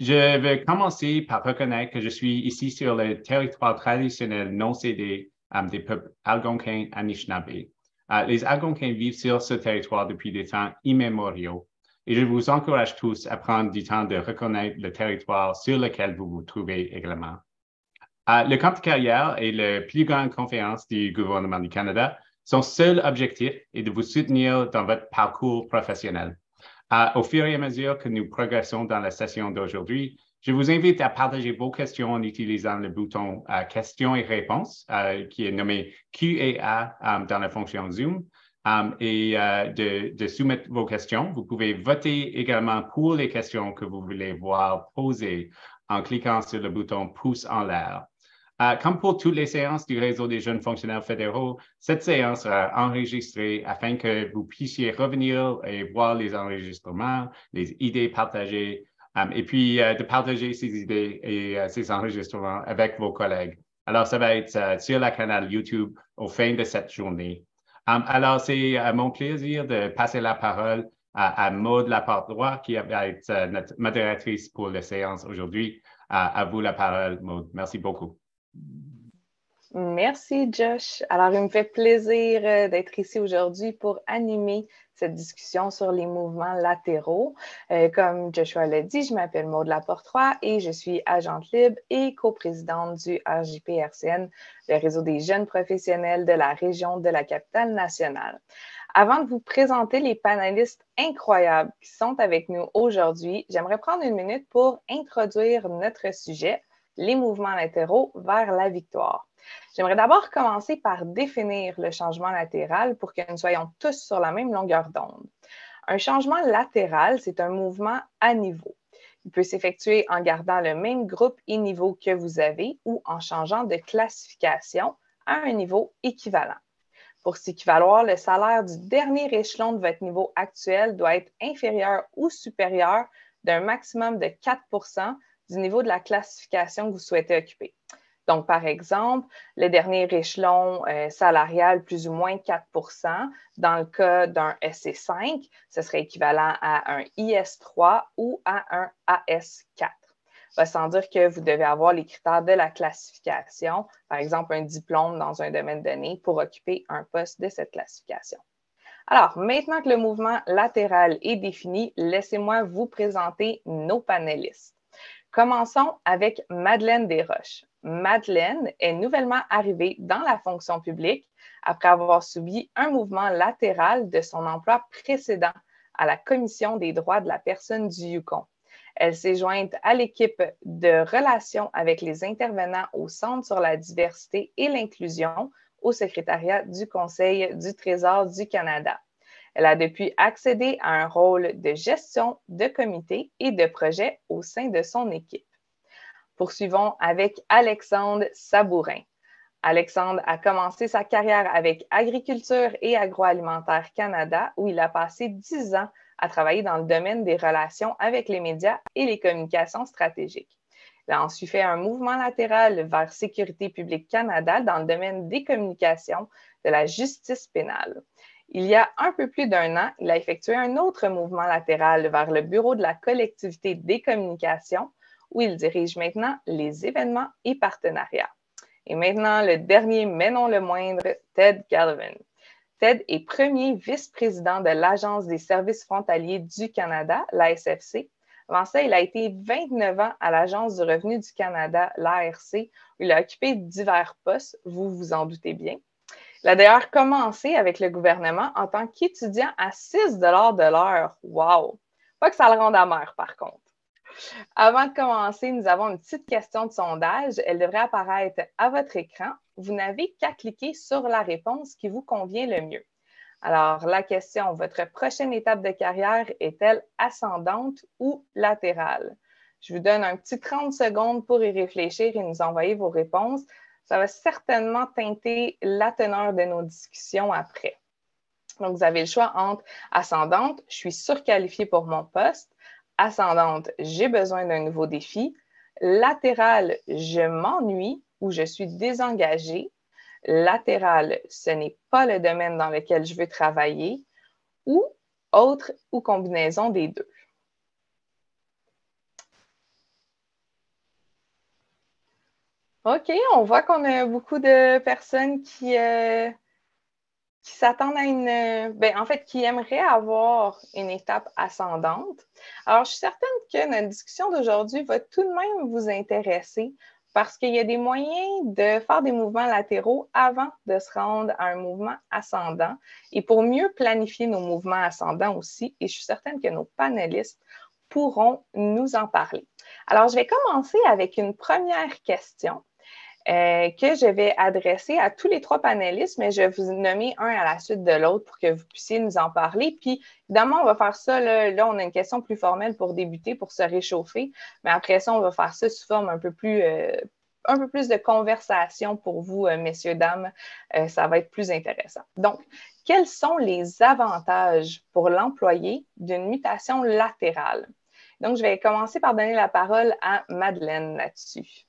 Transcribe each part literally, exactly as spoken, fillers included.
Je vais commencer par reconnaître que je suis ici sur le territoire traditionnel non cédé um, des peuples algonquins Anishinaabe. Uh, les Algonquins vivent sur ce territoire depuis des temps immémoriaux et je vous encourage tous à prendre du temps de reconnaître le territoire sur lequel vous vous trouvez également. Uh, le camp de carrière est la plus grande conférence du gouvernement du Canada. Son seul objectif est de vous soutenir dans votre parcours professionnel. Uh, au fur et à mesure que nous progressons dans la session d'aujourd'hui, je vous invite à partager vos questions en utilisant le bouton uh, questions et réponses uh, qui est nommé Q et A um, dans la fonction Zoom um, et uh, de, de soumettre vos questions. Vous pouvez voter également pour les questions que vous voulez voir posées en cliquant sur le bouton pouce en l'air. Uh, comme pour toutes les séances du réseau des jeunes fonctionnaires fédéraux, cette séance sera enregistrée afin que vous puissiez revenir et voir les enregistrements, les idées partagées, um, et puis uh, de partager ces idées et uh, ces enregistrements avec vos collègues. Alors, ça va être uh, sur la canal YouTube au fin de cette journée. Um, alors, c'est uh, mon plaisir de passer la parole à, à Maude Laporte-Roy, qui va être uh, notre modératrice pour la séance aujourd'hui. Uh, à vous la parole, Maude. Merci beaucoup. Merci, Josh. Alors, il me fait plaisir d'être ici aujourd'hui pour animer cette discussion sur les mouvements latéraux. Euh, comme Joshua l'a dit, je m'appelle Maude Laporte-Roy et je suis agente libre et coprésidente du R J P R C N, le réseau des jeunes professionnels de la région de la Capitale-Nationale. Avant de vous présenter les panélistes incroyables qui sont avec nous aujourd'hui, j'aimerais prendre une minute pour introduire notre sujet, les mouvements latéraux vers la victoire. J'aimerais d'abord commencer par définir le changement latéral pour que nous soyons tous sur la même longueur d'onde. Un changement latéral, c'est un mouvement à niveau. Il peut s'effectuer en gardant le même groupe et niveau que vous avez ou en changeant de classification à un niveau équivalent. Pour s'équivaloir, le salaire du dernier échelon de votre niveau actuel doit être inférieur ou supérieur d'un maximum de quatre pour cent du niveau de la classification que vous souhaitez occuper. Donc, par exemple, le dernier échelon euh, salarial, plus ou moins quatre pour cent, dans le cas d'un S C cinq, ce serait équivalent à un I S trois ou à un A S quatre. Ça va sans dire que vous devez avoir les critères de la classification, par exemple un diplôme dans un domaine donné pour occuper un poste de cette classification. Alors, maintenant que le mouvement latéral est défini, laissez-moi vous présenter nos panélistes. Commençons avec Madeleine Desroches. Madeleine est nouvellement arrivée dans la fonction publique après avoir subi un mouvement latéral de son emploi précédent à la Commission des droits de la personne du Yukon. Elle s'est jointe à l'équipe de relations avec les intervenants au Centre sur la diversité et l'inclusion au secrétariat du Conseil du Trésor du Canada. Elle a depuis accédé à un rôle de gestion de comité et de projet au sein de son équipe. Poursuivons avec Alexandre Sabourin. Alexandre a commencé sa carrière avec Agriculture et Agroalimentaire Canada, où il a passé dix ans à travailler dans le domaine des relations avec les médias et les communications stratégiques. Il a ensuite fait un mouvement latéral vers Sécurité publique Canada dans le domaine des communications, de la justice pénale. Il y a un peu plus d'un an, il a effectué un autre mouvement latéral vers le Bureau de la collectivité des communications, où il dirige maintenant les événements et partenariats. Et maintenant, le dernier, mais non le moindre, Ted Galvin. Ted est premier vice-président de l'Agence des services frontaliers du Canada, l'A S F C. Avant ça, il a été vingt-neuf ans à l'Agence du revenu du Canada, l'A R C, où il a occupé divers postes, vous vous en doutez bien. Il a d'ailleurs commencé avec le gouvernement en tant qu'étudiant à six dollars de l'heure. Wow! Pas que ça le rende amer, par contre. Avant de commencer, nous avons une petite question de sondage. Elle devrait apparaître à votre écran. Vous n'avez qu'à cliquer sur la réponse qui vous convient le mieux. Alors, la question, votre prochaine étape de carrière est-elle ascendante ou latérale? Je vous donne un petit trente secondes pour y réfléchir et nous envoyer vos réponses. Ça va certainement teinter la teneur de nos discussions après. Donc, vous avez le choix entre ascendante, je suis surqualifiée pour mon poste, ascendante, j'ai besoin d'un nouveau défi, latérale, je m'ennuie ou je suis désengagée, latérale, ce n'est pas le domaine dans lequel je veux travailler, ou autre ou combinaison des deux. OK, on voit qu'on a beaucoup de personnes qui, euh, qui s'attendent à une, ben, en fait, qui aimeraient avoir une étape ascendante. Alors, je suis certaine que notre discussion d'aujourd'hui va tout de même vous intéresser parce qu'il y a des moyens de faire des mouvements latéraux avant de se rendre à un mouvement ascendant et pour mieux planifier nos mouvements ascendants aussi. Et je suis certaine que nos panélistes pourront nous en parler. Alors, je vais commencer avec une première question. Euh, que je vais adresser à tous les trois panélistes, mais je vais vous nommer un à la suite de l'autre pour que vous puissiez nous en parler. Puis, évidemment, on va faire ça. Là, là on a une question plus formelle pour débuter, pour se réchauffer. Mais après ça, on va faire ça sous forme un peu plus, euh, un peu plus de conversation pour vous, euh, messieurs, dames. Euh, ça va être plus intéressant. Donc, quels sont les avantages pour l'employé d'une mutation latérale? Donc, je vais commencer par donner la parole à Madeleine là-dessus.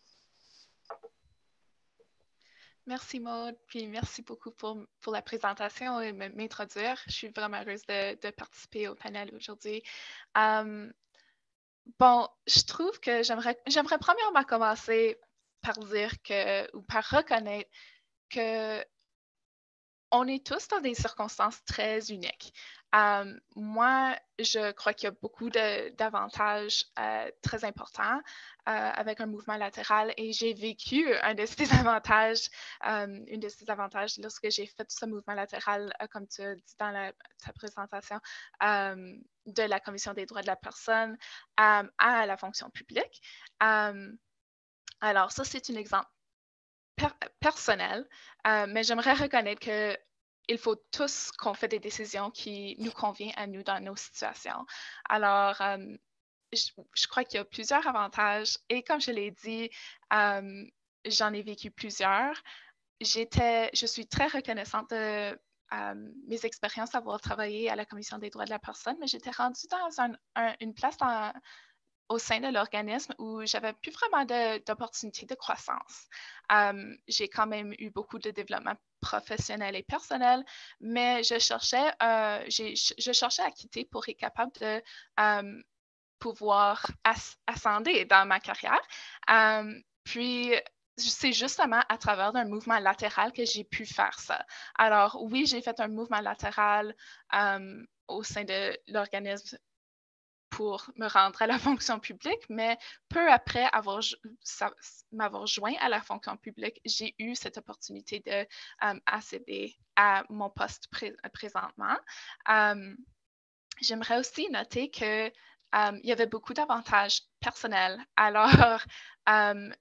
Merci Maud, puis merci beaucoup pour, pour la présentation et m'introduire. Je suis vraiment heureuse de, de participer au panel aujourd'hui. Um, bon, je trouve que j'aimerais, j'aimerais premièrement commencer par dire que, ou par reconnaître que on est tous dans des circonstances très uniques. Um, moi, je crois qu'il y a beaucoup de, d'avantages euh, très importants euh, avec un mouvement latéral et j'ai vécu un de ces avantages, um, une de ces avantages lorsque j'ai fait ce mouvement latéral, euh, comme tu as dit dans la, ta présentation, um, de la Commission des droits de la personne um, à la fonction publique. Um, alors, ça, c'est un exemple Per- personnel, euh, mais j'aimerais reconnaître qu'il faut tous qu'on fait des décisions qui nous conviennent à nous dans nos situations. Alors, euh, je, je, crois qu'il y a plusieurs avantages et comme je l'ai dit, euh, j'en ai vécu plusieurs. J'étais, je suis très reconnaissante de euh, mes expériences d'avoir travaillé à la Commission des droits de la personne, mais j'étais rendue dans un, un, une place dans au sein de l'organisme où j'avais plus vraiment d'opportunités de, de croissance. Um, j'ai quand même eu beaucoup de développement professionnel et personnel, mais je cherchais, euh, je cherchais à quitter pour être capable de um, pouvoir as ascender dans ma carrière. Um, puis, c'est justement à travers un mouvement latéral que j'ai pu faire ça. Alors, oui, j'ai fait un mouvement latéral um, au sein de l'organisme pour me rendre à la fonction publique, mais peu après avoir m'avoir joint à la fonction publique, j'ai eu cette opportunité de um, accéder à mon poste pré présentement. Um, J'aimerais aussi noter que um, il y avait beaucoup d'avantages personnels. Alors, um,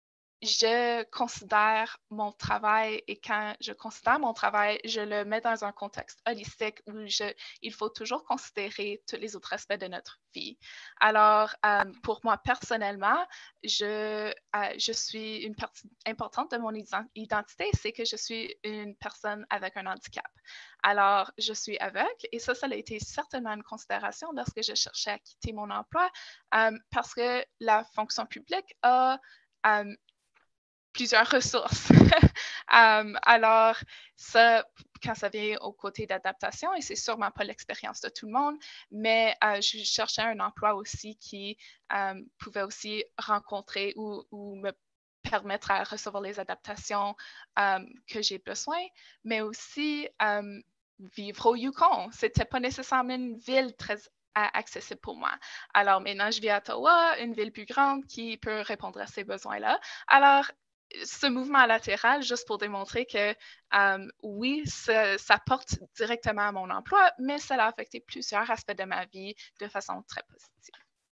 je considère mon travail et quand je considère mon travail, je le mets dans un contexte holistique où je, il faut toujours considérer tous les autres aspects de notre vie. Alors, euh, pour moi personnellement, je, euh, je suis une partie importante de mon identité, c'est que je suis une personne avec un handicap. Alors, je suis aveugle et ça, ça a été certainement une considération lorsque je cherchais à quitter mon emploi euh, parce que la fonction publique a euh, plusieurs ressources. um, alors, ça, quand ça vient au côté d'adaptation, et c'est sûrement pas l'expérience de tout le monde, mais euh, je cherchais un emploi aussi qui um, pouvait aussi rencontrer ou, ou me permettre à recevoir les adaptations um, que j'ai besoin, mais aussi um, vivre au Yukon. C'était pas nécessairement une ville très accessible pour moi. Alors maintenant, je vis à Ottawa, une ville plus grande qui peut répondre à ces besoins-là. Alors, ce mouvement latéral, juste pour démontrer que um, oui, ça, ça porte directement à mon emploi, mais ça a affecté plusieurs aspects de ma vie de façon très positive.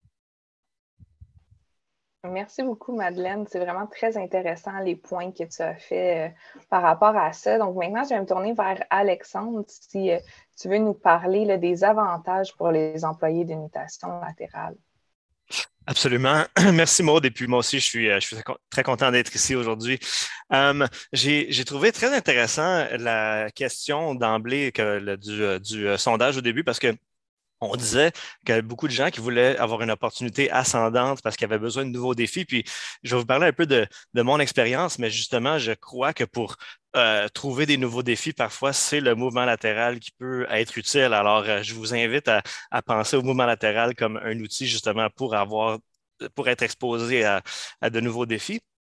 Merci beaucoup, Madeleine. C'est vraiment très intéressant les points que tu as faits euh, par rapport à ça. Donc maintenant, je vais me tourner vers Alexandre si euh, tu veux nous parler là, des avantages pour les employés d'une mutation latérale. Absolument. Merci Maud. Et puis moi aussi, je suis, je suis très content d'être ici aujourd'hui. Um, j'ai, j'ai trouvé très intéressant la question d'emblée que, le, du, du uh, sondage au début parce que on disait qu'il y avait beaucoup de gens qui voulaient avoir une opportunité ascendante parce qu'ils avaient besoin de nouveaux défis. Puis, je vais vous parler un peu de, de mon expérience, mais justement, je crois que pour euh, trouver des nouveaux défis, parfois, c'est le mouvement latéral qui peut être utile. Alors, euh, je vous invite à, à penser au mouvement latéral comme un outil justement pour avoir, pour être exposé à, à de nouveaux défis.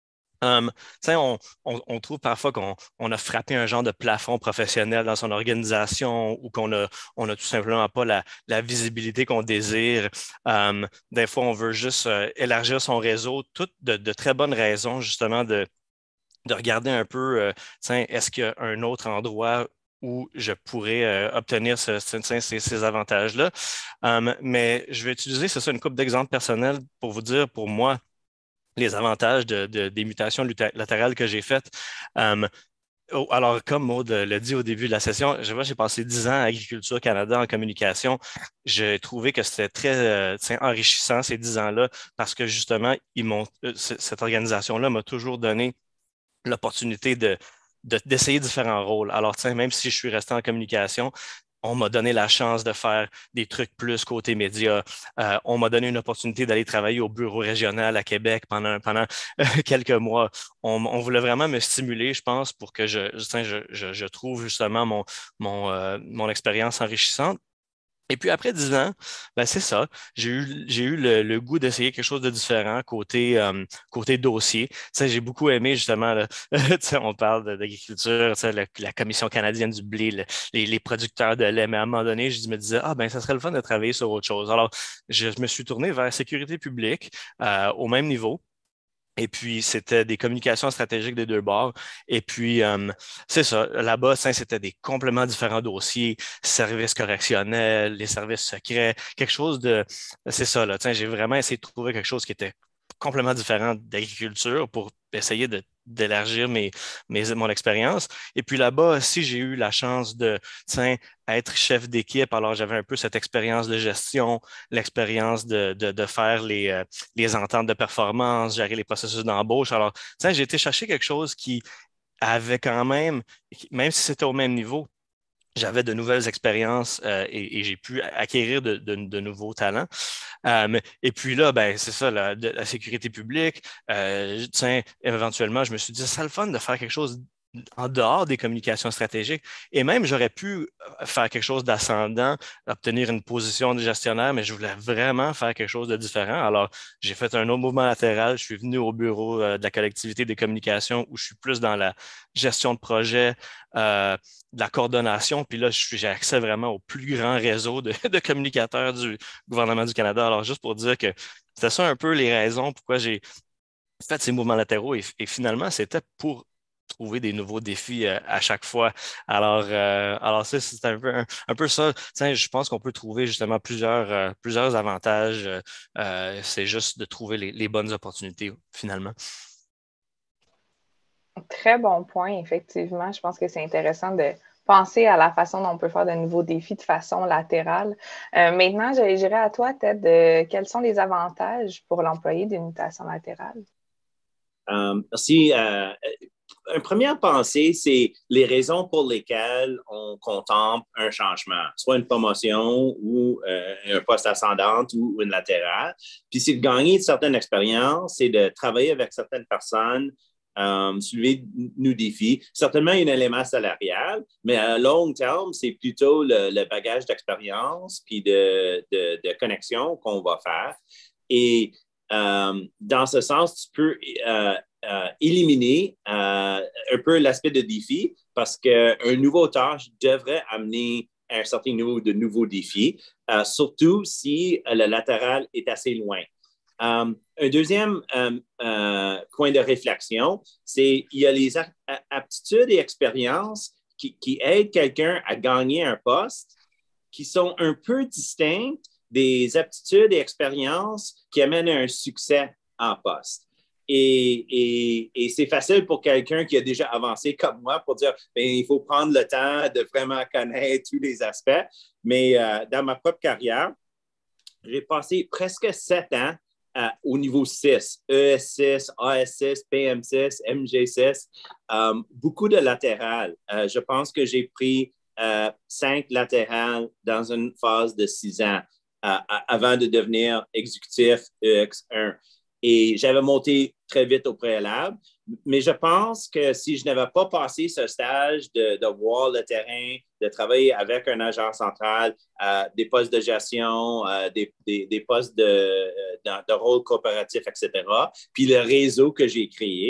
Um, on, on, on trouve parfois qu'on on a frappé un genre de plafond professionnel dans son organisation ou qu'on a, on a tout simplement pas la, la visibilité qu'on désire. Um, des fois, on veut juste euh, élargir son réseau, toutes de, de très bonnes raisons, justement, de, de regarder un peu, euh, est-ce qu'il y a un autre endroit où je pourrais euh, obtenir ce, ce, ces, ces avantages-là. Um, mais je vais utiliser, c'est ça, une couple d'exemples personnels pour vous dire, pour moi, les avantages de, de, des mutations latérales que j'ai faites. Um, oh, alors, comme Maud l'a dit au début de la session, je vois, j'ai passé dix ans à Agriculture Canada en communication. J'ai trouvé que c'était très euh, enrichissant ces dix ans-là parce que justement, ils m'ont, euh, cette organisation-là m'a toujours donné l'opportunité de, de, d'essayer différents rôles. Alors, même si je suis resté en communication, on m'a donné la chance de faire des trucs plus côté médias. Euh, on m'a donné une opportunité d'aller travailler au bureau régional à Québec pendant, pendant euh, quelques mois. On, on voulait vraiment me stimuler, je pense, pour que je, je, je, je trouve justement mon, mon, euh, mon expérience enrichissante. Et puis après dix ans, ben c'est ça. J'ai eu, j'ai eu le, le goût d'essayer quelque chose de différent côté, euh, côté dossier. Tu sais, j'ai beaucoup aimé justement, là, tu sais, on parle de- d'agriculture, tu sais, la, la Commission canadienne du blé, le- les, les producteurs de lait. Mais à un moment donné, je me disais, ah ben ça serait le fun de travailler sur autre chose. Alors, je me suis tourné vers la sécurité publique euh, au même niveau. Et puis, c'était des communications stratégiques des deux bords. Et puis, euh, c'est ça. Là-bas, ça, c'était des complètement différents dossiers, services correctionnels, les services secrets, quelque chose de... C'est ça, là. Tiens, j'ai vraiment essayé de trouver quelque chose qui était complètement différent d'agriculture pour essayer de, d'élargir mes, mes, mon expérience. Et puis là-bas, si j'ai eu la chance de, tiens, être chef d'équipe, alors j'avais un peu cette expérience de gestion, l'expérience de, de, de faire les, euh, les ententes de performance, gérer les processus d'embauche. Alors, tiens, j'ai été chercher quelque chose qui avait quand même, même si c'était au même niveau, j'avais de nouvelles expériences euh, et, et j'ai pu acquérir de, de, de nouveaux talents. Euh, et puis là, ben, c'est ça, la, de, la sécurité publique. Euh, tiens, éventuellement, je me suis dit, c'est le fun de faire quelque chose en dehors des communications stratégiques. Et même, j'aurais pu faire quelque chose d'ascendant, obtenir une position de gestionnaire, mais je voulais vraiment faire quelque chose de différent. Alors, j'ai fait un autre mouvement latéral. Je suis venu au bureau euh, de la collectivité des communications où je suis plus dans la gestion de projet, euh, de la coordination. Puis là, j'ai accès vraiment au plus grand réseau de, de communicateurs du gouvernement du Canada. Alors, juste pour dire que c'était ça un peu les raisons pourquoi j'ai fait ces mouvements latéraux et, et finalement, c'était pour trouver des nouveaux défis euh, à chaque fois. Alors, euh, alors ça, c'est un peu, un, un peu ça. Tiens, je pense qu'on peut trouver justement plusieurs, euh, plusieurs avantages. Euh, c'est juste de trouver les, les bonnes opportunités finalement. Très bon point, effectivement. Je pense que c'est intéressant de penser à la façon dont on peut faire de nouveaux défis de façon latérale. Euh, maintenant, je dirais à toi, Ted, euh, quels sont les avantages pour l'employé d'une mutation latérale? Euh, merci. Euh, une première pensée, c'est les raisons pour lesquelles on contemple un changement, soit une promotion ou euh, un poste ascendant ou une latérale. Puis c'est de gagner une certaine expérience, c'est de travailler avec certaines personnes, euh, soulever de nouveaux défis. Certainement, il y a un élément salarial, mais à long terme, c'est plutôt le, le bagage d'expérience puis de, de, de connexion qu'on va faire. Et euh, dans ce sens, tu peux euh, euh, éliminer euh, un peu l'aspect de défi parce qu'un nouveau tâche devrait amener un certain niveau de nouveaux défis, euh, surtout si le latéral est assez loin. Um, un deuxième um, uh, point de réflexion, c'est qu'il y a les aptitudes et expériences qui, qui aident quelqu'un à gagner un poste qui sont un peu distinctes des aptitudes et expériences qui amènent à un succès en poste. Et, et, et c'est facile pour quelqu'un qui a déjà avancé comme moi pour dire bien, il faut prendre le temps de vraiment connaître tous les aspects. Mais euh, dans ma propre carrière, j'ai passé presque sept ans Uh, au niveau six, E S six, A S six, P M six, M G six, um, beaucoup de latérales. Uh, je pense que j'ai pris uh, cinq latérales dans une phase de six ans uh, avant de devenir exécutif E X un. Et j'avais monté très vite au préalable, mais je pense que si je n'avais pas passé ce stage de, de voir le terrain, de travailler avec un agent central, euh, des postes de gestion, euh, des, des, des postes de, de, de rôle coopératif, et cetera, puis le réseau que j'ai créé,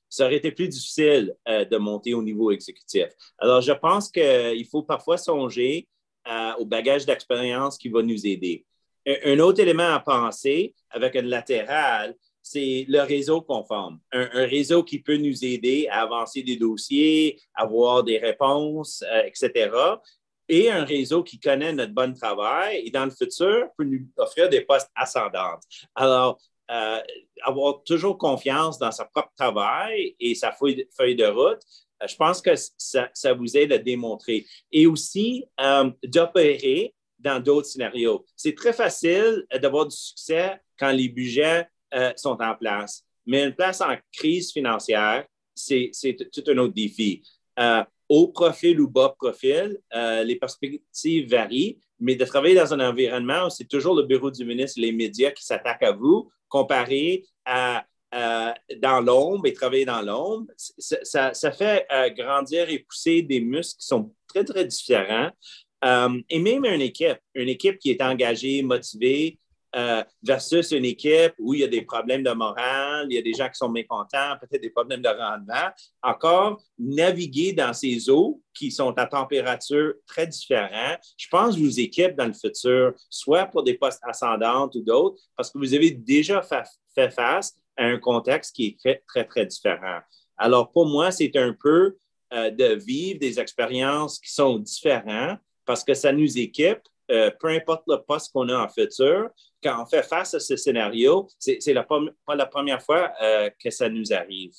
ça aurait été plus difficile euh, de monter au niveau exécutif. Alors, je pense qu'il faut parfois songer euh, au bagage d'expérience qui va nous aider. Un, un autre élément à penser avec une latérale, c'est le réseau qu'on forme. Un, un réseau qui peut nous aider à avancer des dossiers, avoir des réponses, euh, et cetera. Et un réseau qui connaît notre bon travail et dans le futur peut nous offrir des postes ascendants. Alors, euh, avoir toujours confiance dans sa propre travail et sa feuille, feuille de route, euh, je pense que ça, ça vous aide à démontrer. Et aussi, euh, d'opérer dans d'autres scénarios. C'est très facile d'avoir du succès quand les budgets euh, sont en place. Mais une place en crise financière, c'est, c'est tout un autre défi. Euh, haut profil ou bas profil, euh, les perspectives varient, mais de travailler dans un environnement où c'est toujours le bureau du ministre et les médias qui s'attaquent à vous, comparé à euh, dans l'ombre et travailler dans l'ombre, ça, ça, ça fait euh, grandir et pousser des muscles qui sont très, très différents. Euh, et même une équipe, une équipe qui est engagée, motivée, Euh, versus une équipe où il y a des problèmes de morale, il y a des gens qui sont mécontents, peut-être des problèmes de rendement. Encore, naviguer dans ces eaux qui sont à température très différente, je pense vous équipe dans le futur, soit pour des postes ascendantes ou d'autres, parce que vous avez déjà fa- fait face à un contexte qui est très, très, très différent. Alors, pour moi, c'est un peu euh, de vivre des expériences qui sont différentes parce que ça nous équipe. Euh, peu importe le poste qu'on a en futur, quand on fait face à ce scénario, c'est, c'est la, pas la première fois euh, que ça nous arrive.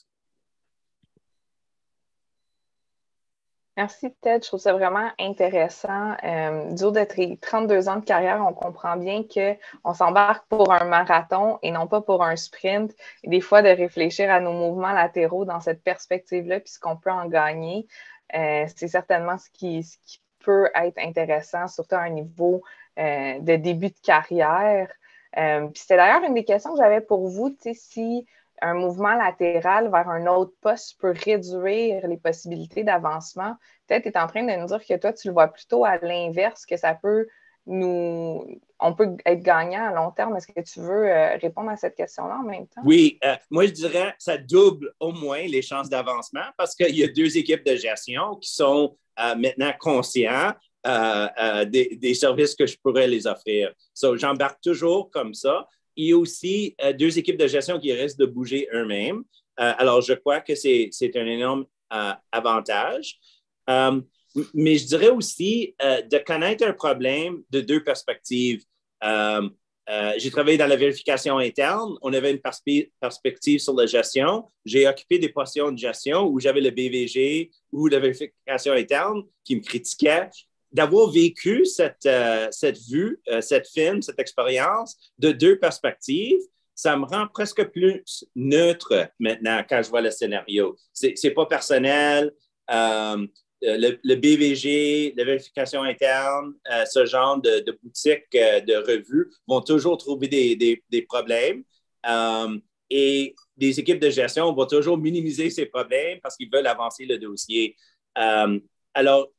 Merci, Ted. Je trouve ça vraiment intéressant. Euh, du haut de trente-deux ans de carrière, on comprend bien qu'on s'embarque pour un marathon et non pas pour un sprint. Et des fois, de réfléchir à nos mouvements latéraux dans cette perspective-là, puis ce qu'on peut en gagner, euh, c'est certainement ce qui, ce qui peut être intéressant, surtout à un niveau euh, de début de carrière. Euh, puis c'était d'ailleurs une des questions que j'avais pour vous, tu sais, si un mouvement latéral vers un autre poste peut réduire les possibilités d'avancement. Peut-être tu es en train de nous dire que toi, tu le vois plutôt à l'inverse, que ça peut nous... On peut être gagnant à long terme. Est-ce que tu veux euh, répondre à cette question-là en même temps? Oui, euh, moi, je dirais que ça double au moins les chances d'avancement parce qu'il y a deux équipes de gestion qui sont euh, maintenant conscients euh, euh, des, des services que je pourrais les offrir. So, j'embarque toujours comme ça. Il y a aussi euh, deux équipes de gestion qui restent de bouger eux-mêmes. Euh, alors, je crois que c'est, c'est un énorme euh, avantage. Euh, mais je dirais aussi euh, de connaître un problème de deux perspectives. Euh, euh, j'ai travaillé dans la vérification interne. On avait une perspe- perspective sur la gestion. J'ai occupé des positions de gestion où j'avais le B V G ou la vérification interne qui me critiquait. D'avoir vécu cette, euh, cette vue, euh, cette film, cette expérience de deux perspectives, ça me rend presque plus neutre maintenant quand je vois le scénario. C'est, c'est pas personnel. Euh, le, le B V G, la vérification interne, euh, ce genre de, de boutiques, euh, de revues vont toujours trouver des, des, des problèmes. Euh, et les équipes de gestion vont toujours minimiser ces problèmes parce qu'ils veulent avancer le dossier. Euh, alors,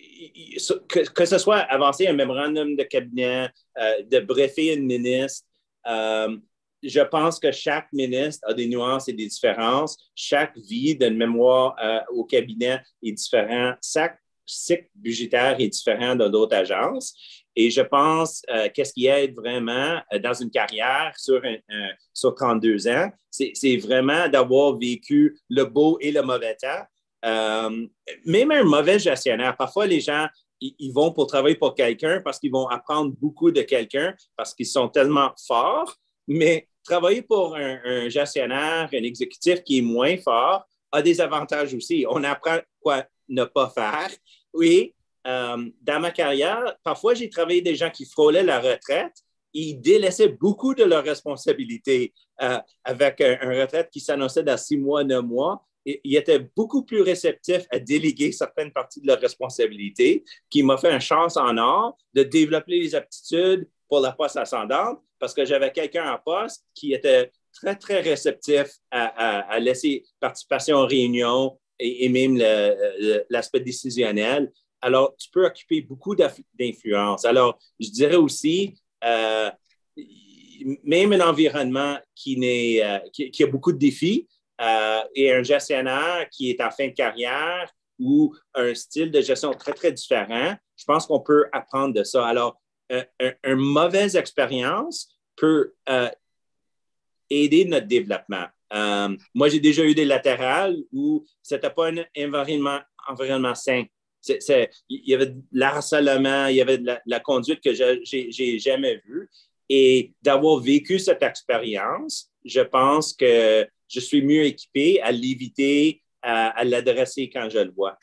Que, que ce soit avancer un mémorandum de cabinet, euh, de briefer une ministre, euh, je pense que chaque ministre a des nuances et des différences. Chaque vie d'une mémoire euh, au cabinet est différent. Chaque cycle budgétaire est différent dans d'autres agences. Et je pense euh, qu'est-ce qui aide vraiment euh, dans une carrière sur, un, un, sur trente-deux ans, c'est, c'est vraiment d'avoir vécu le beau et le mauvais temps. Euh, même un mauvais gestionnaire, parfois les gens, ils, ils vont pour travailler pour quelqu'un parce qu'ils vont apprendre beaucoup de quelqu'un parce qu'ils sont tellement forts, mais travailler pour un, un gestionnaire, un exécutif qui est moins fort a des avantages aussi. On apprend quoi ne pas faire. Oui, euh, dans ma carrière, parfois j'ai travaillé des gens qui frôlaient la retraite. Ils délaissaient beaucoup de leurs responsabilités euh, avec un, un retraite qui s'annonçait dans six mois, neuf mois. Ils étaient beaucoup plus réceptifs à déléguer certaines parties de leurs responsabilités, qui m'a fait une chance en or de développer les aptitudes pour la poste ascendante parce que j'avais quelqu'un en poste qui était très, très réceptif à, à, à laisser participation aux réunions et, et même le, le, l'aspect décisionnel. Alors, tu peux occuper beaucoup d'influence. Alors, je dirais aussi, euh, même un environnement qui, n'est, euh, qui, qui a beaucoup de défis, euh, et un gestionnaire qui est en fin de carrière ou un style de gestion très, très différent, je pense qu'on peut apprendre de ça. Alors, euh, un, une mauvaise expérience peut euh, aider notre développement. Euh, moi, j'ai déjà eu des latérales où ce n'était pas un environnement, environnement sain. C'est, c'est, il y avait de l'harcèlement, il y avait de la, la conduite que je n'ai jamais vue. Et d'avoir vécu cette expérience, je pense que je suis mieux équipé à l'éviter, à, à l'adresser quand je le vois.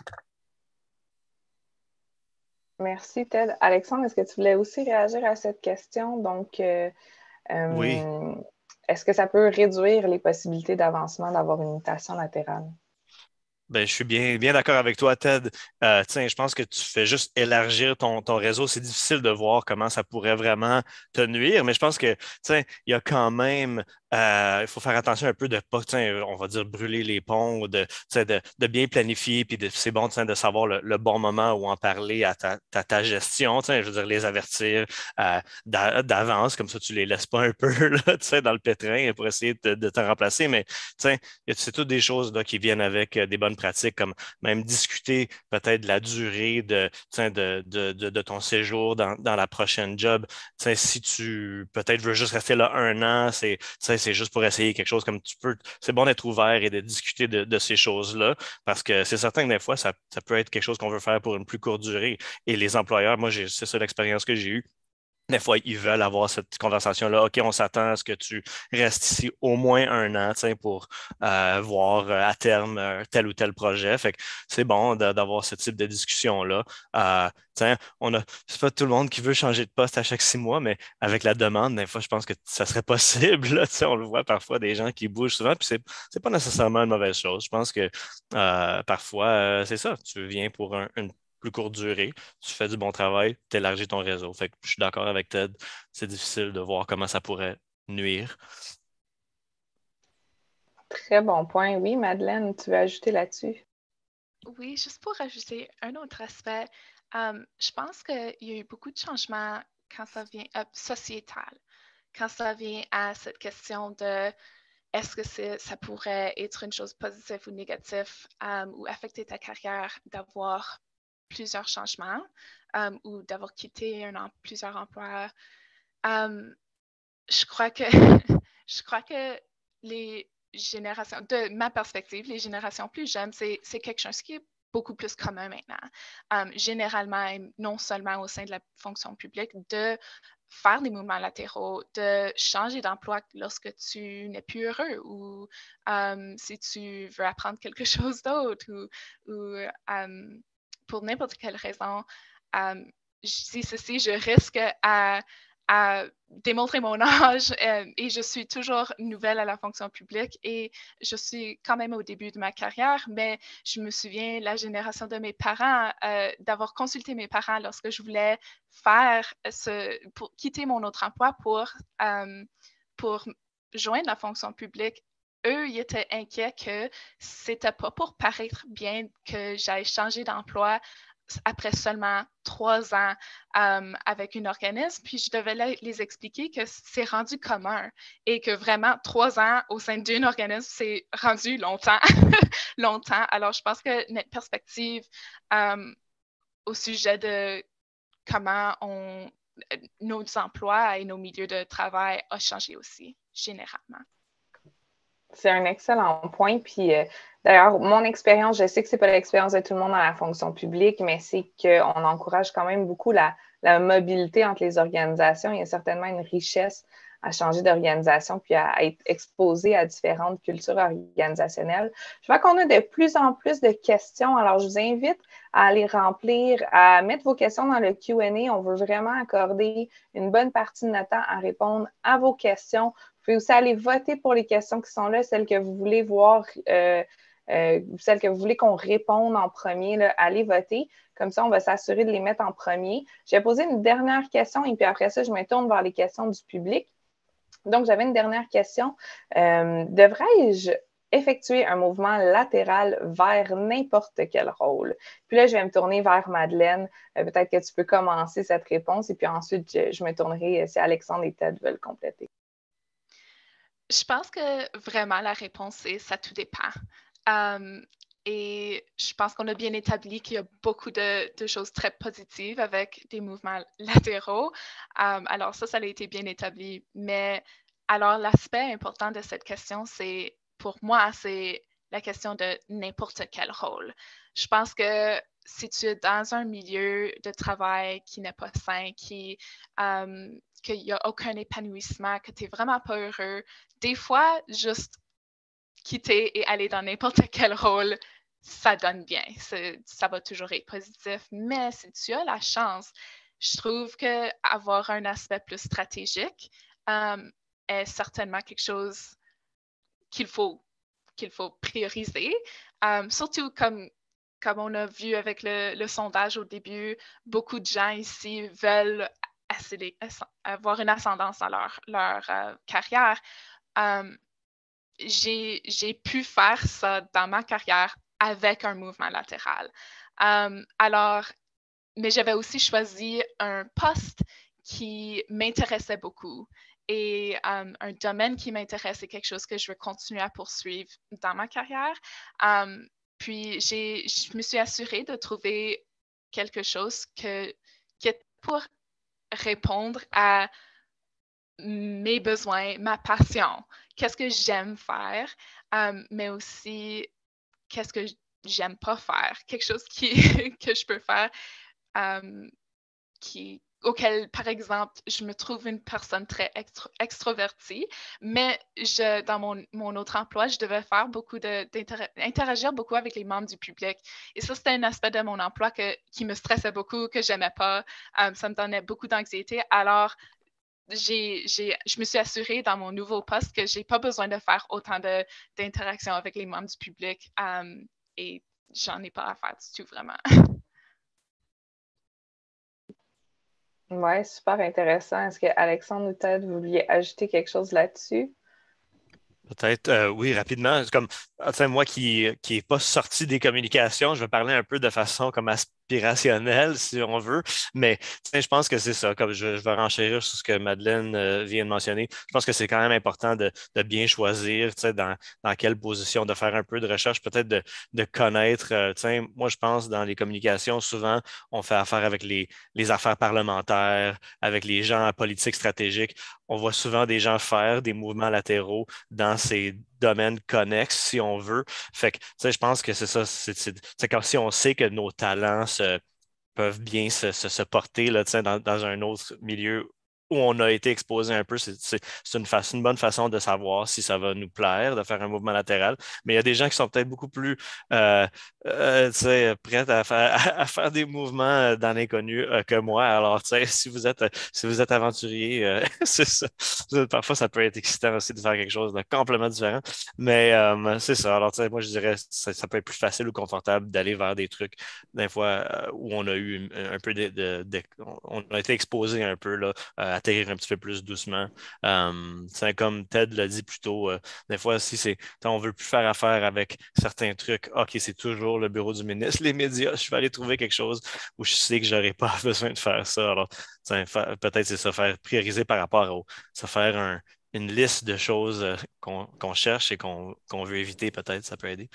Merci, Ted. Alexandre, est-ce que tu voulais aussi réagir à cette question? Donc, euh, euh, oui. Est-ce que ça peut réduire les possibilités d'avancement d'avoir une mutation latérale? Ben, je suis bien, bien d'accord avec toi, Ted. Euh, tiens, je pense que tu fais juste élargir ton, ton réseau. C'est difficile de voir comment ça pourrait vraiment te nuire, mais je pense que, tiens, il y a quand même, euh, il faut faire attention un peu de pas, tiens, on va dire, brûler les ponts, de, de, de bien planifier, puis c'est bon, tiens, de savoir le, le bon moment où en parler à ta, ta, ta gestion, tiens, je veux dire, les avertir euh, d'avance, comme ça, tu les laisses pas un peu, là, tiens, dans le pétrin pour essayer de, de te remplacer, mais, tiens, c'est toutes des choses là, qui viennent avec des bonnes pratiques, comme même discuter peut-être de la durée de, de, de, de, de ton séjour dans, dans la prochaine job. T'sais, si tu peut-être veux juste rester là un an, c'est, c'est juste pour essayer quelque chose comme tu peux. C'est bon d'être ouvert et de discuter de, de ces choses-là, parce que c'est certain que des fois, ça, ça peut être quelque chose qu'on veut faire pour une plus courte durée. Et les employeurs, moi, c'est ça l'expérience que j'ai eue. Des fois, ils veulent avoir cette conversation-là. OK, on s'attend à ce que tu restes ici au moins un an pour euh, voir euh, à terme euh, tel ou tel projet. Fait que c'est bon d'avoir ce type de discussion-là. Euh, on a, c'est pas tout le monde qui veut changer de poste à chaque six mois, mais avec la demande, des fois, je pense que ça serait possible. Là, on le voit parfois des gens qui bougent souvent, puis c'est, c'est pas nécessairement une mauvaise chose. Je pense que euh, parfois, euh, c'est ça. Tu viens pour un, une plus courte durée, tu fais du bon travail, tu élargis ton réseau. Fait que je suis d'accord avec Ted, c'est difficile de voir comment ça pourrait nuire. Très bon point. Oui, Madeleine, tu veux ajouter là-dessus? Oui, juste pour ajouter un autre aspect, um, je pense qu'il y a eu beaucoup de changements quand ça vient euh, sociétal, quand ça vient à cette question de est-ce que c'est, ça pourrait être une chose positive ou négative um, ou affecter ta carrière d'avoir plusieurs changements um, ou d'avoir quitté un, plusieurs emplois. Um, je crois que je crois que les générations, de ma perspective, les générations plus jeunes, c'est, c'est quelque chose qui est beaucoup plus commun maintenant. Um, généralement, non seulement au sein de la fonction publique, de faire des mouvements latéraux, de changer d'emploi lorsque tu n'es plus heureux ou um, si tu veux apprendre quelque chose d'autre ou, ou um, pour n'importe quelle raison. Um, je dis ceci, je risque à à démontrer mon âge euh, et je suis toujours nouvelle à la fonction publique et je suis quand même au début de ma carrière, mais je me souviens la génération de mes parents, euh, d'avoir consulté mes parents lorsque je voulais faire ce, pour quitter mon autre emploi pour, euh, pour joindre la fonction publique. Eux, ils étaient inquiets que c'était pas pour paraître bien que j'aille changer d'emploi après seulement trois ans um, avec un organisme, puis je devais les expliquer que c'est rendu commun et que vraiment trois ans au sein d'un organisme, c'est rendu longtemps. longtemps. Alors, je pense que notre perspective um, au sujet de comment on, nos emplois et nos milieux de travail a changé aussi, généralement. C'est un excellent point. Puis euh, d'ailleurs, mon expérience, je sais que ce n'est pas l'expérience de tout le monde dans la fonction publique, mais c'est qu'on encourage quand même beaucoup la, la mobilité entre les organisations. Il y a certainement une richesse à changer d'organisation puis à, à être exposé à différentes cultures organisationnelles. Je vois qu'on a de plus en plus de questions. Alors, je vous invite à les remplir, à mettre vos questions dans le Q and A. On veut vraiment accorder une bonne partie de notre temps à répondre à vos questions. Vous pouvez aussi aller voter pour les questions qui sont là, celles que vous voulez voir, euh, euh, celles que vous voulez qu'on réponde en premier. Là, allez voter. Comme ça, on va s'assurer de les mettre en premier. Je vais poser une dernière question et puis après ça, je me tourne vers les questions du public. Donc, j'avais une dernière question. Euh, devrais-je effectuer un mouvement latéral vers n'importe quel rôle? Puis là, je vais me tourner vers Madeleine. Euh, peut-être que tu peux commencer cette réponse et puis ensuite, je, je me tournerai si Alexandre et Ted veulent compléter. Je pense que vraiment la réponse est ça tout dépend. Um, et je pense qu'on a bien établi qu'il y a beaucoup de, de choses très positives avec des mouvements latéraux. Um, alors ça, ça a été bien établi. Mais alors l'aspect important de cette question, c'est pour moi, c'est la question de n'importe quel rôle. Je pense que si tu es dans un milieu de travail qui n'est pas sain, qui, um, qu'il n'y a aucun épanouissement, que tu n'es vraiment pas heureux, des fois, juste quitter et aller dans n'importe quel rôle, ça donne bien. C'est, ça va toujours être positif. Mais si tu as la chance, je trouve qu'avoir un aspect plus stratégique um, est certainement quelque chose qu'il faut, qu'il faut prioriser. Um, surtout comme, comme on a vu avec le, le sondage au début, beaucoup de gens ici veulent ascender, avoir une ascendance dans leur, leur uh, carrière. Um, j'ai, j'ai pu faire ça dans ma carrière avec un mouvement latéral. Um, alors, mais j'avais aussi choisi un poste qui m'intéressait beaucoup et um, un domaine qui m'intéresse est quelque chose que je veux continuer à poursuivre dans ma carrière. Um, puis, j'ai, je me suis assurée de trouver quelque chose que, qui est pour répondre à mes besoins, ma passion, qu'est-ce que j'aime faire, um, mais aussi qu'est-ce que j'aime pas faire, quelque chose qui, que je peux faire um, qui, auquel, par exemple, je me trouve une personne très extro- extrovertie, mais je, dans mon, mon autre emploi, je devais faire beaucoup de, d'interagir beaucoup avec les membres du public. Et ça, c'était un aspect de mon emploi que, qui me stressait beaucoup, que j'aimais pas. Um, ça me donnait beaucoup d'anxiété. Alors, J'ai, j'ai, je me suis assurée dans mon nouveau poste que je n'ai pas besoin de faire autant de, d'interactions avec les membres du public um, et j'en ai pas à faire du tout, vraiment. Oui, super intéressant. Est-ce que Alexandre ou Ted, vous vouliez ajouter quelque chose là-dessus? Peut-être, euh, oui, rapidement. C'est comme, enfin, moi qui qui est pas sorti des communications, je vais parler un peu de façon comme aspirationnelle, si on veut. Mais je pense que c'est ça. Comme je, je vais renchérir sur ce que Madeleine euh, vient de mentionner. Je pense que c'est quand même important de, de bien choisir, dans, dans quelle position, de faire un peu de recherche, peut-être de, de connaître. Euh, moi, je pense dans les communications, souvent, on fait affaire avec les, les affaires parlementaires, avec les gens en politique stratégique. On voit souvent des gens faire des mouvements latéraux dans ces domaines connexes, si on veut. Fait que, tu sais, je pense que c'est ça. C'est, c'est, c'est comme si on sait que nos talents se, peuvent bien se, se, se porter là, tu sais, dans, dans un autre milieu où on a été exposé un peu. C'est, c'est, c'est une, fa- une bonne façon de savoir si ça va nous plaire de faire un mouvement latéral. Mais il y a des gens qui sont peut-être beaucoup plus euh, euh, tu sais, prêts à faire, à, à faire des mouvements dans l'inconnu euh, que moi. Alors, tu sais, si vous êtes, si vous êtes aventurier, euh, c'est ça. Parfois, ça peut être excitant aussi de faire quelque chose de complètement différent. Mais euh, c'est ça. Alors, tu sais, moi, je dirais ça, ça peut être plus facile ou confortable d'aller vers des trucs, des fois, euh, où on a eu un, un peu de, de- de- On a été exposé un peu, là, à atterrir un petit peu plus doucement. Euh, c'est comme Ted l'a dit plus tôt, euh, des fois, si c'est, on veut plus faire affaire avec certains trucs, OK, c'est toujours le bureau du ministre, les médias, je vais aller trouver quelque chose où je sais que j'aurais pas besoin de faire ça. Alors, peut-être c'est ça, faire prioriser par rapport au, ça faire un, une liste de choses euh, qu'on qu'on cherche et qu'on qu'on veut éviter, peut-être, ça peut aider.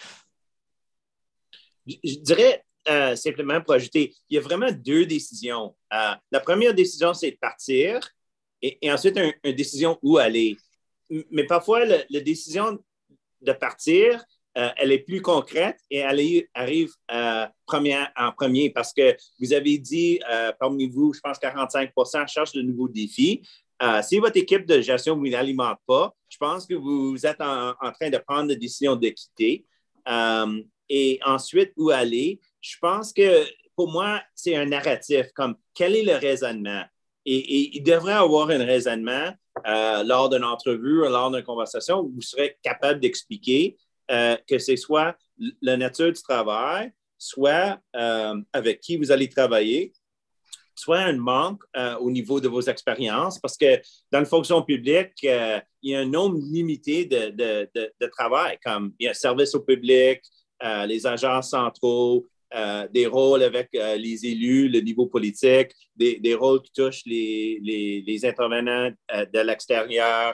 Je, je dirais euh, simplement pour ajouter, il y a vraiment deux décisions. Euh, la première décision, c'est de partir et, et ensuite une un décision où aller. Mais parfois, la, la décision de partir, euh, elle est plus concrète et elle arrive euh, première, en premier parce que vous avez dit euh, parmi vous, je pense quarante-cinq pour cent cherchent de nouveaux défis. Euh, si votre équipe de gestion ne vous alimente pas, je pense que vous êtes en, en train de prendre la décision de quitter. Euh, et ensuite, où aller? Je pense que pour moi, c'est un narratif comme quel est le raisonnement? Et, et il devrait avoir un raisonnement euh, lors d'une entrevue, lors d'une conversation où vous serez capable d'expliquer euh, que c'est soit la nature du travail, soit euh, avec qui vous allez travailler, soit un manque euh, au niveau de vos expériences, parce que dans la fonction publique, euh, il y a un nombre limité de, de, de, de travail, comme il y a service au public, euh, les agents centraux, euh, des rôles avec euh, les élus, le niveau politique, des, des rôles qui touchent les, les, les intervenants euh, de l'extérieur.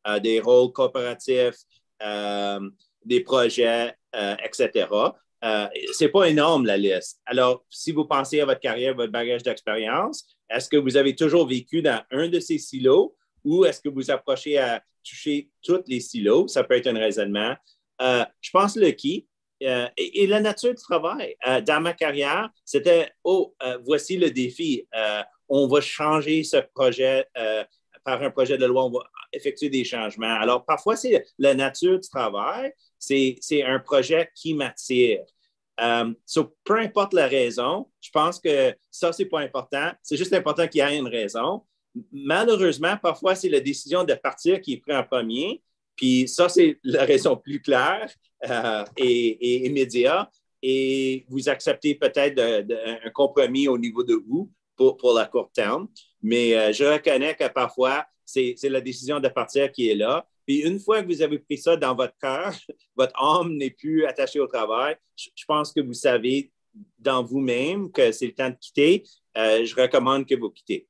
euh, des rôles coopératifs, euh, des projets, euh, et cetera. Euh, ce n'est pas énorme, la liste. Alors, si vous pensez à votre carrière, votre bagage d'expérience, est-ce que vous avez toujours vécu dans un de ces silos ou est-ce que vous approchez à toucher tous les silos? Ça peut être un raisonnement. Euh, je pense le qui euh, et, et la nature du travail. Euh, dans ma carrière, c'était, oh, euh, voici le défi. Euh, on va changer ce projet euh, par un projet de loi, on va effectuer des changements. Alors, parfois, c'est la nature du travail, c'est, c'est un projet qui m'attire. Um, so, peu importe la raison, je pense que ça, c'est pas important. C'est juste important qu'il y ait une raison. Malheureusement, parfois, c'est la décision de partir qui est prise en premier. Puis ça, c'est la raison plus claire euh, et, et immédiate. Et vous acceptez peut-être de, de, un compromis au niveau de vous pour, pour la court terme. Mais euh, je reconnais que parfois, c'est, c'est la décision de partir qui est là. Puis une fois que vous avez pris ça dans votre cœur, votre âme n'est plus attachée au travail, je, je pense que vous savez dans vous-même que c'est le temps de quitter. Euh, je recommande que vous quittez.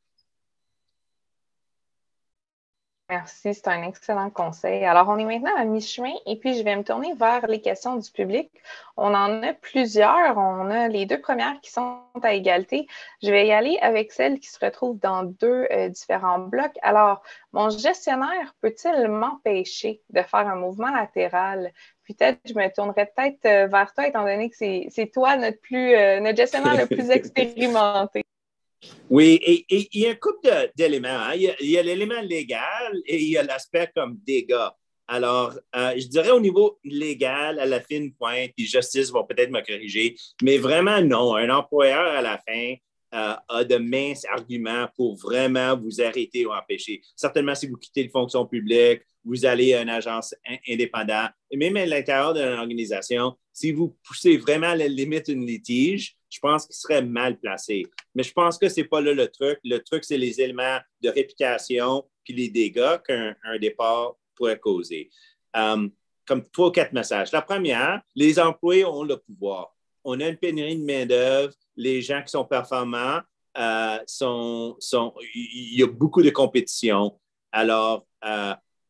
Merci, c'est un excellent conseil. Alors, on est maintenant à mi-chemin et puis je vais me tourner vers les questions du public. On en a plusieurs. On a les deux premières qui sont à égalité. Je vais y aller avec celles qui se retrouvent dans deux euh, différents blocs. Alors, mon gestionnaire peut-il m'empêcher de faire un mouvement latéral? Peut-être, je me tournerai peut-être euh, vers toi, étant donné que c'est, c'est toi notre, plus, euh, notre gestionnaire le plus expérimenté. Oui, et, et il y a un couple de, d'éléments. Hein. Il, y a, il y a l'élément légal et il y a l'aspect comme dégâts. Alors, euh, je dirais au niveau légal, à la fine pointe, puis justice va peut-être me corriger, mais vraiment non. Un employeur, à la fin, euh, a de minces arguments pour vraiment vous arrêter ou empêcher. Certainement, si vous quittez la fonction publique, vous allez à une agence in- indépendante, et même à l'intérieur d'une organisation, si vous poussez vraiment à la limite d'une litige, je pense qu'il serait mal placé. Mais je pense que ce n'est pas là le truc. Le truc, c'est les éléments de réputation puis les dégâts qu'un un départ pourrait causer. Um, comme trois ou quatre messages. La première, les employés ont le pouvoir. On a une pénurie de main-d'œuvre. Les gens qui sont performants, euh, sont, sont, il y a beaucoup de compétition. Alors, euh,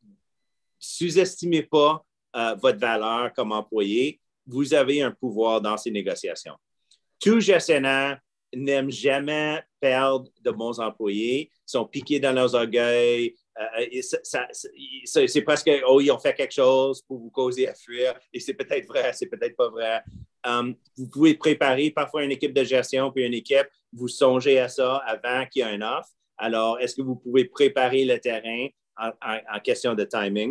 sous-estimez pas euh, votre valeur comme employé. Vous avez un pouvoir dans ces négociations. Tout gestionnaire n'aime jamais perdre de bons employés. Ils sont piqués dans leurs orgueils. Euh, ça, ça, ça, c'est presque, oh, ils ont fait quelque chose pour vous causer à fuir. Et c'est peut-être vrai, c'est peut-être pas vrai. Um, vous pouvez préparer parfois une équipe de gestion puis une équipe. Vous songez à ça avant qu'il y ait un offre. Alors, est-ce que vous pouvez préparer le terrain en, en, en question de timing?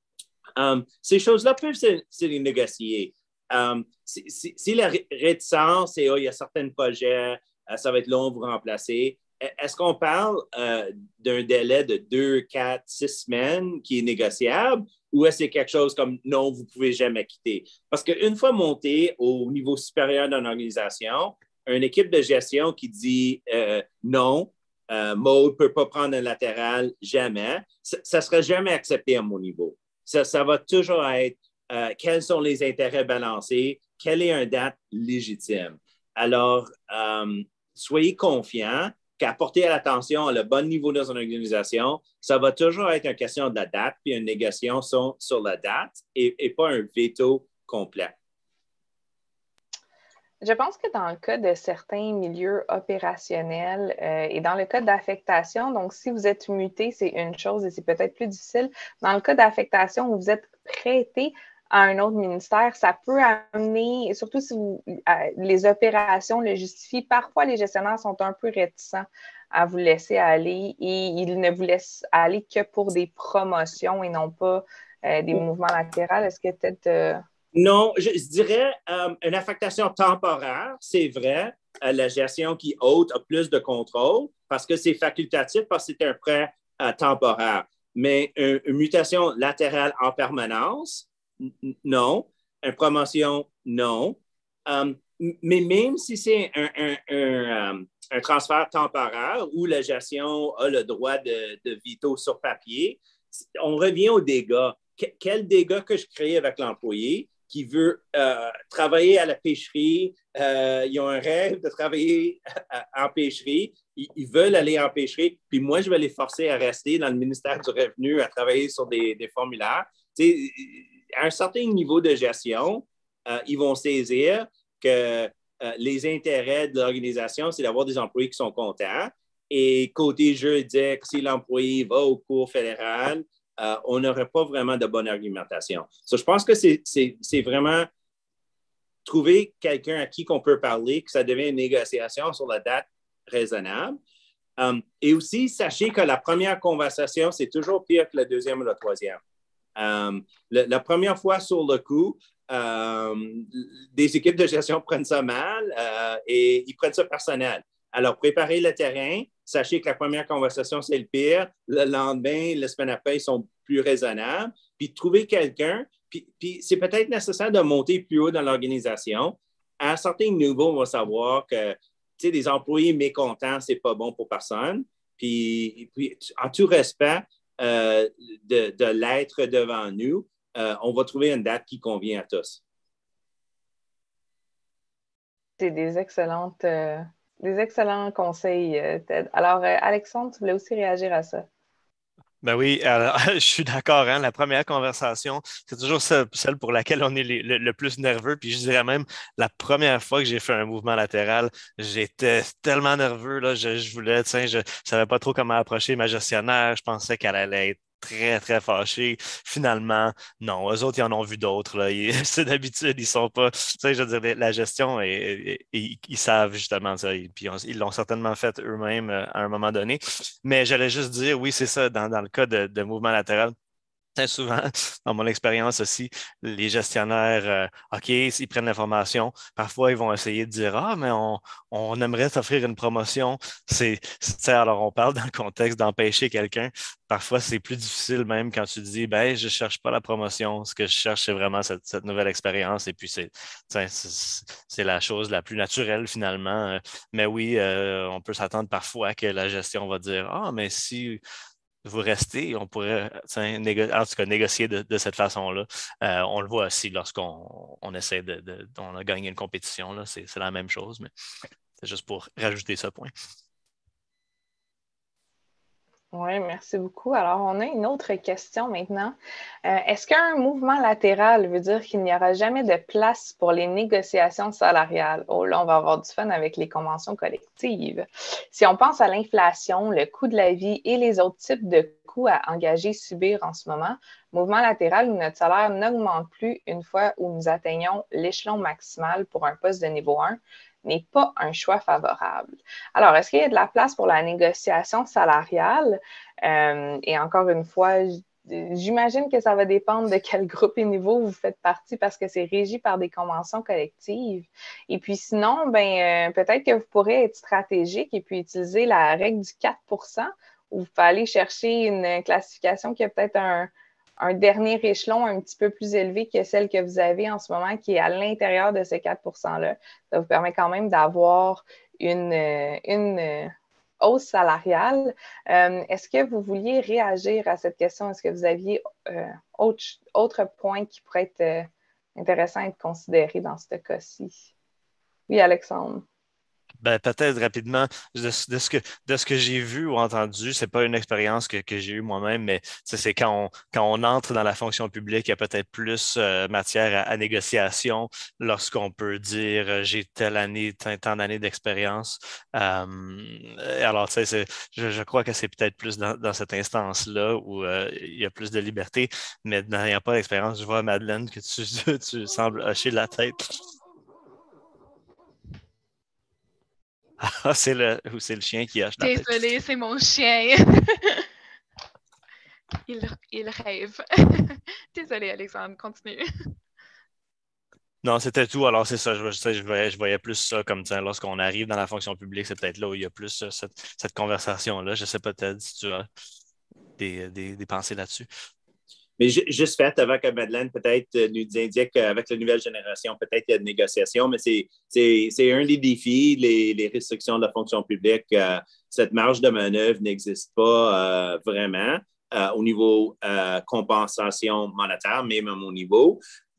Um, ces choses-là peuvent se, se les négocier. Um, si, si, si la réticence, c'est oh, il y a certains projets, euh, ça va être long, vous remplacer. Est-ce qu'on parle euh, d'un délai de deux, quatre, six semaines qui est négociable ou est-ce que c'est quelque chose comme non, vous ne pouvez jamais quitter? Parce qu'une fois monté au niveau supérieur d'une organisation, une équipe de gestion qui dit euh, non, euh, Maud ne peut pas prendre un latéral, jamais, ça ne sera jamais accepté à mon niveau. Ça, ça va toujours être euh, quels sont les intérêts balancés, quelle est une date légitime. Alors, euh, soyez confiants qu'apporter à l'attention à le bon niveau dans une organisation, ça va toujours être une question de la date, puis une négociation sur, sur la date et, et pas un veto complet. Je pense que dans le cas de certains milieux opérationnels euh, et dans le cas d'affectation, donc si vous êtes muté, c'est une chose et c'est peut-être plus difficile. Dans le cas d'affectation où vous êtes prêté à un autre ministère, ça peut amener, surtout si vous, les opérations le justifient, parfois les gestionnaires sont un peu réticents à vous laisser aller et ils ne vous laissent aller que pour des promotions et non pas euh, des mouvements latéraux. Est-ce que peut-être... Euh... Non, je, je dirais euh, une affectation temporaire, c'est vrai. Euh, la gestion qui ôte a plus de contrôle parce que c'est facultatif, parce que c'est un prêt euh, temporaire. Mais une, une mutation latérale en permanence, non. Une promotion, non. Um, mais même si c'est un, un, un, um, un transfert temporaire où la gestion a le droit de, de veto sur papier, on revient aux dégâts. Que, quel dégât que je crée avec l'employé? qui veut euh, travailler à la pêcherie. Euh, ils ont un rêve de travailler en pêcherie. Ils, ils veulent aller en pêcherie. Puis moi, je vais les forcer à rester dans le ministère du Revenu, à travailler sur des, des formulaires. Tu sais, à un certain niveau de gestion, euh, ils vont saisir que euh, les intérêts de l'organisation, c'est d'avoir des employés qui sont contents. Et côté juridique, si l'employé va au cours fédéral, euh, on n'aurait pas vraiment de bonne argumentation. So, je pense que c'est, c'est, c'est vraiment trouver quelqu'un à qui on peut parler, que ça devient une négociation sur la date raisonnable. Um, et aussi, sachez que la première conversation, c'est toujours pire que la deuxième ou la troisième. Um, le, la première fois sur le coup, um, des équipes de gestion prennent ça mal euh, et ils prennent ça personnel. Alors, préparez le terrain. Sachez que la première conversation, c'est le pire. Le lendemain, la semaine après, ils sont plus raisonnables. Puis, trouver quelqu'un. Puis, puis c'est peut-être nécessaire de monter plus haut dans l'organisation. À un certain niveau, on va savoir que, tu sais, des employés mécontents, c'est pas bon pour personne. Puis, puis en tout respect euh, de, de l'être devant nous, euh, on va trouver une date qui convient à tous. C'est des excellentes... Euh... Des excellents conseils, Ted. Alors, euh, Alexandre, tu voulais aussi réagir à ça? Ben oui, alors, je suis d'accord. Hein, la première conversation, c'est toujours celle pour laquelle on est le, le, le plus nerveux. Puis je dirais même, la première fois que j'ai fait un mouvement latéral, j'étais tellement nerveux. Là, je, je voulais, tu sais, je ne savais pas trop comment approcher ma gestionnaire. Je pensais qu'elle allait être très, très fâchés. Finalement, non, eux autres, ils en ont vu d'autres. Là. Ils, c'est d'habitude, ils sont pas. Tu sais, je veux dire, la gestion, et, et, et, ils, ils savent justement ça. Et puis, on, ils l'ont certainement fait eux-mêmes à un moment donné. Mais j'allais juste dire, oui, c'est ça, dans, dans le cas de, de mouvement latéral. Très souvent, dans mon expérience aussi, les gestionnaires, euh, OK, ils prennent l'information. Parfois, ils vont essayer de dire, ah, mais on, on aimerait t'offrir une promotion. C'est, c'est, alors, on parle dans le contexte d'empêcher quelqu'un. Parfois, c'est plus difficile même quand tu dis, ben, je ne cherche pas la promotion. Ce que je cherche, c'est vraiment cette, cette nouvelle expérience. Et puis, c'est, c'est, c'est la chose la plus naturelle finalement. Mais oui, euh, on peut s'attendre parfois que la gestion va dire, ah, mais si vous restez, on pourrait négo- en tout cas négocier de, de cette façon-là. Euh, on le voit aussi lorsqu'on on essaie de, de on a gagné une compétition, là, c'est, c'est la même chose, mais c'est juste pour rajouter ce point. Oui, merci beaucoup. Alors, on a une autre question maintenant. Euh, est-ce qu'un mouvement latéral veut dire qu'il n'y aura jamais de place pour les négociations salariales? Oh, là, on va avoir du fun avec les conventions collectives. Si on pense à l'inflation, le coût de la vie et les autres types de coûts à engager, subir en ce moment, mouvement latéral où notre salaire n'augmente plus une fois où nous atteignons l'échelon maximal pour un poste de niveau un, n'est pas un choix favorable. Alors, est-ce qu'il y a de la place pour la négociation salariale? Euh, et encore une fois, j'imagine que ça va dépendre de quel groupe et niveau vous faites partie parce que c'est régi par des conventions collectives. Et puis sinon, ben, euh, peut-être que vous pourrez être stratégique et puis utiliser la règle du quatre pour cent où vous pouvez aller chercher une classification qui a peut-être un un dernier échelon un petit peu plus élevé que celle que vous avez en ce moment, qui est à l'intérieur de ces quatre pour cent-là. Ça vous permet quand même d'avoir une, une hausse salariale. Euh, est-ce que vous vouliez réagir à cette question? Est-ce que vous aviez euh, autre, autre point qui pourrait être euh, intéressant à être considéré dans ce cas-ci? Oui, Alexandre. Ben, peut-être rapidement, de, de ce que, de ce que j'ai vu ou entendu, c'est pas une expérience que, que j'ai eue moi-même, mais c'est quand on, quand on entre dans la fonction publique, il y a peut-être plus euh, matière à, à négociation lorsqu'on peut dire euh, j'ai telle année, tant d'années d'expérience. Euh, alors, tu sais, je, je crois que c'est peut-être plus dans, dans cette instance-là où euh, il y a plus de liberté, mais n'ayant pas d'expérience, je vois, Madeleine, que tu, tu sembles hocher la tête. Ah, c'est le, ou c'est le chien qui hoche la tête. Désolée, c'est mon chien. il, il rêve. Désolée, Alexandre, continue. Non, c'était tout. Alors, c'est ça. Je, je, je, voyais, je voyais plus ça comme ça. Lorsqu'on arrive dans la fonction publique, c'est peut-être là où il y a plus euh, cette, cette conversation-là. Je ne sais pas, Ted, si tu as des, des, des pensées là-dessus. Mais juste fait, avant que Madeleine peut-être nous indique qu'avec la nouvelle génération, peut-être il y a de négociations, mais c'est, c'est, c'est un des défis, les, les restrictions de la fonction publique. Euh, cette marge de manœuvre n'existe pas euh, vraiment euh, au niveau euh, compensation monétaire, même à mon niveau.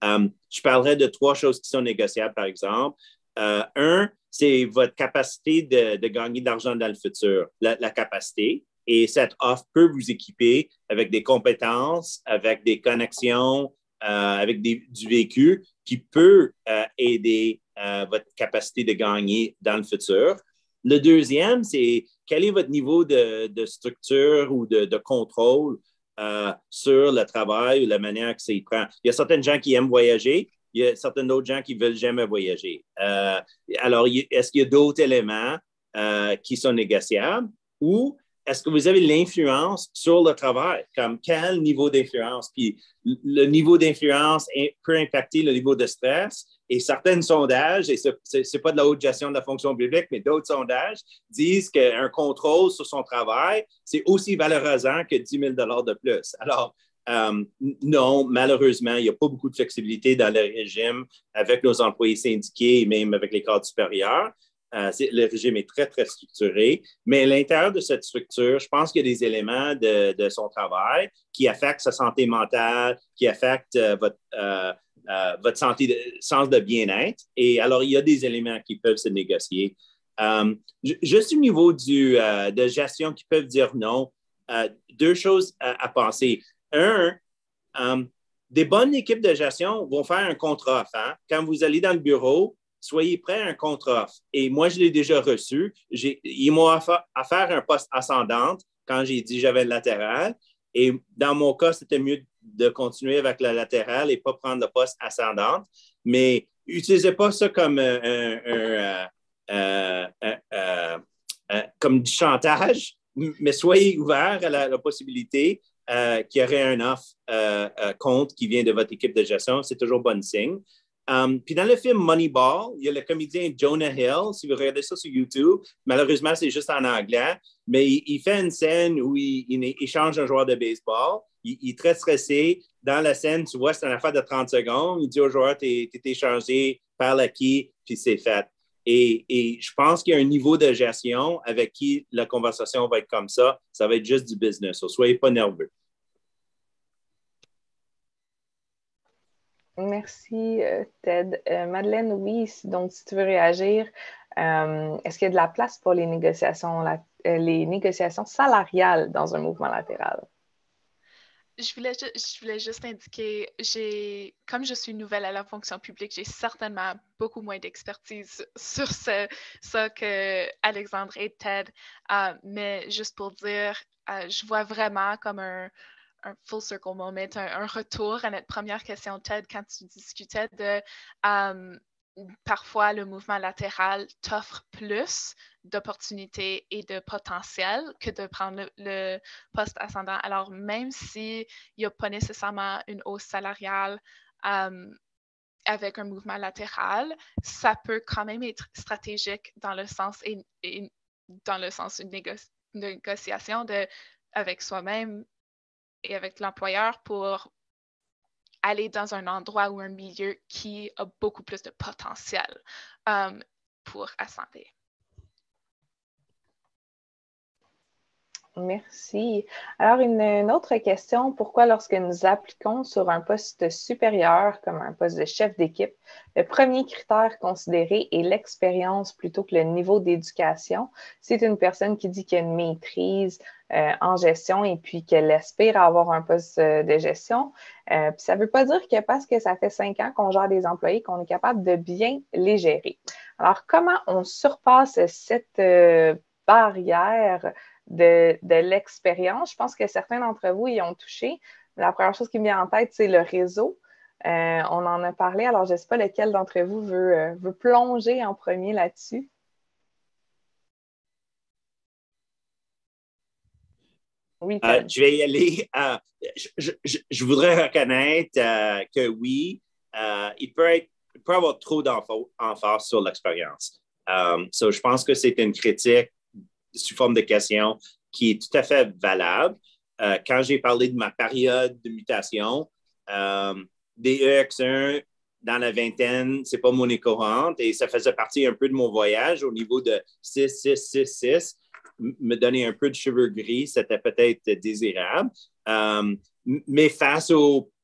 Um, je parlerai de trois choses qui sont négociables, par exemple. Euh, un, c'est votre capacité de, de gagner de l'argent dans le futur, la, la capacité. Et cette offre peut vous équiper avec des compétences, avec des connexions, euh, avec des, du vécu qui peut euh, aider euh, votre capacité de gagner dans le futur. Le deuxième, c'est quel est votre niveau de, de structure ou de, de contrôle euh, sur le travail ou la manière que ça y prend. Il y a certaines gens qui aiment voyager, il y a certains autres gens qui ne veulent jamais voyager. Euh, alors, est-ce qu'il y a d'autres éléments euh, qui sont négociables ou est-ce que vous avez l'influence sur le travail? Comme quel niveau d'influence? Puis le niveau d'influence peut impacter le niveau de stress. Et certains sondages, et ce n'est pas de la haute gestion de la fonction publique, mais d'autres sondages disent qu'un contrôle sur son travail, c'est aussi valorisant que dix mille dollars de plus. Alors, euh, non, malheureusement, il n'y a pas beaucoup de flexibilité dans le régime avec nos employés syndiqués et même avec les cadres supérieurs. Euh, le régime est très, très structuré. Mais à l'intérieur de cette structure, je pense qu'il y a des éléments de, de son travail qui affectent sa santé mentale, qui affectent euh, votre, euh, euh, votre santé de, sens de bien-être. Et alors, il y a des éléments qui peuvent se négocier. Euh, juste au niveau du, euh, de gestion qui peuvent dire non, euh, deux choses à, à penser. Un, euh, des bonnes équipes de gestion vont faire un contre-offre. Hein? Quand vous allez dans le bureau, soyez prêts à un contre-offre. Et moi, je l'ai déjà reçu. J'ai, ils m'ont offert à faire un poste ascendant quand j'ai dit que j'avais le latéral. Et dans mon cas, c'était mieux de continuer avec la latérale et pas prendre le poste ascendant. Mais n'utilisez pas ça comme un, un, un, un, un, un, un comme du chantage, mais soyez ouverts à la, la possibilité euh, qu'il y aurait un offre euh, euh, compte qui vient de votre équipe de gestion. C'est toujours bon signe. Um, puis dans le film Moneyball, il y a le comédien Jonah Hill, si vous regardez ça sur YouTube, malheureusement c'est juste en anglais, mais il, il fait une scène où il, il échange un joueur de baseball, il, il est très stressé, dans la scène, tu vois, c'est une affaire de trente secondes, il dit au joueur, t'es, t'es échangé, parle à qui, puis c'est fait. Et, et je pense qu'il y a un niveau de gestion avec qui la conversation va être comme ça, ça va être juste du business, so, soyez pas nerveux. Merci, Ted. Euh, Madeleine, oui, donc si tu veux réagir, euh, est-ce qu'il y a de la place pour les négociations, la, euh, les négociations salariales dans un mouvement latéral? Je voulais, ju- je voulais juste indiquer, j'ai, comme je suis nouvelle à la fonction publique, j'ai certainement beaucoup moins d'expertise sur ce, ça que Alexandre et Ted, euh, mais juste pour dire, euh, je vois vraiment comme un un full circle moment, un, un retour à notre première question, Ted, quand tu discutais de um, parfois le mouvement latéral t'offre plus d'opportunités et de potentiel que de prendre le, le poste ascendant. Alors, même s'il n'y a pas nécessairement une hausse salariale um, avec un mouvement latéral, ça peut quand même être stratégique dans le sens, et, et dans le sens d'une négo- négociation de, avec soi-même et avec l'employeur pour aller dans un endroit ou un milieu qui a beaucoup plus de potentiel um, pour ascender. Merci. Alors, une, une autre question. Pourquoi, lorsque nous appliquons sur un poste supérieur, comme un poste de chef d'équipe, le premier critère considéré est l'expérience plutôt que le niveau d'éducation? C'est une personne qui dit qu'il y a une maîtrise euh, en gestion et puis qu'elle aspire à avoir un poste de gestion. Euh, puis ça ne veut pas dire que parce que ça fait cinq ans qu'on gère des employés, qu'on est capable de bien les gérer. Alors, comment on surpasse cette euh, barrière de, de l'expérience? Je pense que certains d'entre vous y ont touché. La première chose qui me vient en tête, c'est le réseau. Euh, on en a parlé, alors je ne sais pas lequel d'entre vous veut, euh, veut plonger en premier là-dessus. Oui, euh, je vais y aller. Euh, je, je, je voudrais reconnaître euh, que oui, euh, il, peut être, il peut y avoir trop d'emphase sur l'expérience. Um, so je pense que c'est une critique sous forme de question qui est tout à fait valable. Euh, quand j'ai parlé de ma période de mutation, euh, des E X un dans la vingtaine, c'est pas monnaie courante et ça faisait partie un peu de mon voyage au niveau de six, six, six, six. Me donner un peu de cheveux gris, c'était peut-être désirable. Euh, mais face aux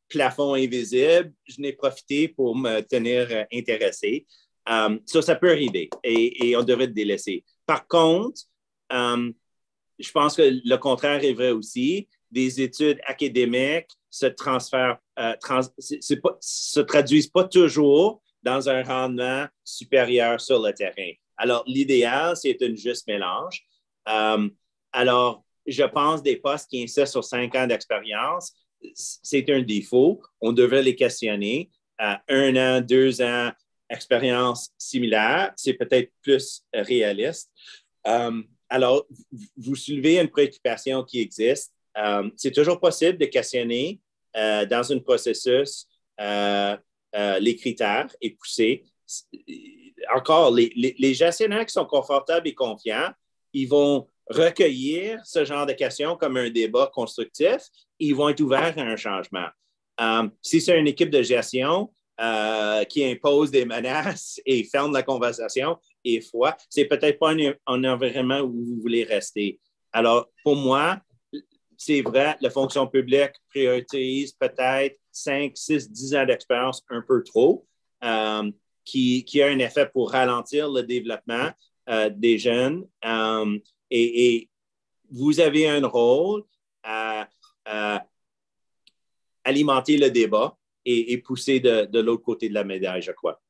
plafond invisible, je n'ai profité pour me tenir euh, intéressé. Um, ça, ça peut arriver et, et on devrait le délaisser. Par contre, um, je pense que le contraire est vrai aussi. Des études académiques se transfèrent, euh, trans, c'est, c'est pas, se traduisent pas toujours dans un rendement supérieur sur le terrain. Alors, l'idéal, c'est un juste mélange. Um, alors, je pense des postes qui insistent sur cinq ans d'expérience, c'est un défaut. On devrait les questionner à un an, deux ans, expérience similaire. C'est peut-être plus réaliste. Um, alors, vous soulevez une préoccupation qui existe. Um, c'est toujours possible de questionner euh, dans un processus euh, euh, les critères et pousser. Encore, les, les, les gestionnaires qui sont confortables et confiants, ils vont recueillir ce genre de questions comme un débat constructif, ils vont être ouverts à un changement. Um, si c'est une équipe de gestion euh, qui impose des menaces et ferme la conversation et foi, c'est peut-être pas un, un environnement où vous voulez rester. Alors, pour moi, c'est vrai, la fonction publique priorise peut-être cinq, six, dix ans d'expérience un peu trop, um, qui, qui a un effet pour ralentir le développement euh, des jeunes. Um, Et, et vous avez un rôle à, à alimenter le débat et, et pousser de, de l'autre côté de la médaille, je crois.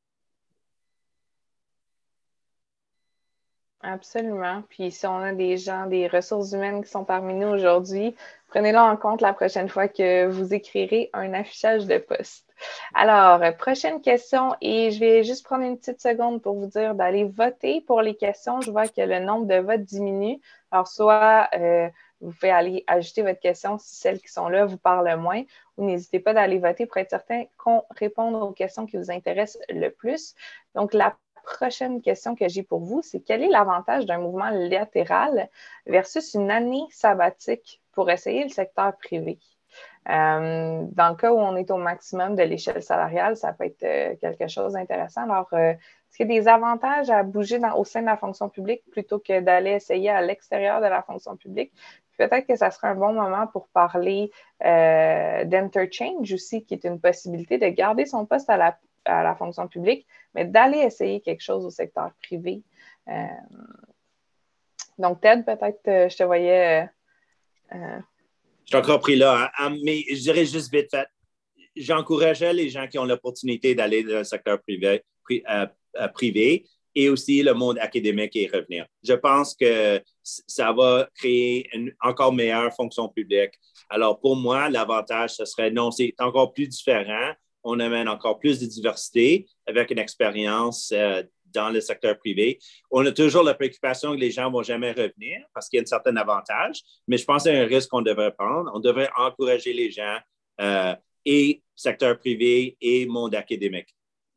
Absolument. Puis si on a des gens, des ressources humaines qui sont parmi nous aujourd'hui, prenez-le en compte la prochaine fois que vous écrirez un affichage de poste. Alors, prochaine question, et je vais juste prendre une petite seconde pour vous dire d'aller voter pour les questions. Je vois que le nombre de votes diminue. Alors, soit euh, vous pouvez aller ajouter votre question si celles qui sont là vous parlent moins, ou n'hésitez pas d'aller voter pour être certain qu'on réponde aux questions qui vous intéressent le plus. Donc, la prochaine question que j'ai pour vous, c'est quel est l'avantage d'un mouvement latéral versus une année sabbatique pour essayer le secteur privé? Euh, dans le cas où on est au maximum de l'échelle salariale, ça peut être euh, quelque chose d'intéressant. Alors, euh, est-ce qu'il y a des avantages à bouger dans, au sein de la fonction publique plutôt que d'aller essayer à l'extérieur de la fonction publique? Peut-être que ça serait un bon moment pour parler euh, d'interchange aussi, qui est une possibilité de garder son poste à la à la fonction publique, mais d'aller essayer quelque chose au secteur privé. Euh, donc, Ted, peut-être, euh, je te voyais... Euh, euh... Je suis encore pris là, hein, mais je dirais juste vite fait, j'encourageais les gens qui ont l'opportunité d'aller dans le secteur privé, pri, euh, euh, privé et aussi le monde académique et revenir. Je pense que ça va créer une encore meilleure fonction publique. Alors, pour moi, l'avantage, ce serait, non, c'est encore plus différent. On amène encore plus de diversité avec une expérience euh, dans le secteur privé. On a toujours la préoccupation que les gens ne vont jamais revenir parce qu'il y a un certain avantage, mais je pense que c'est un risque qu'on devrait prendre. On devrait encourager les gens euh, et secteur privé et monde académique.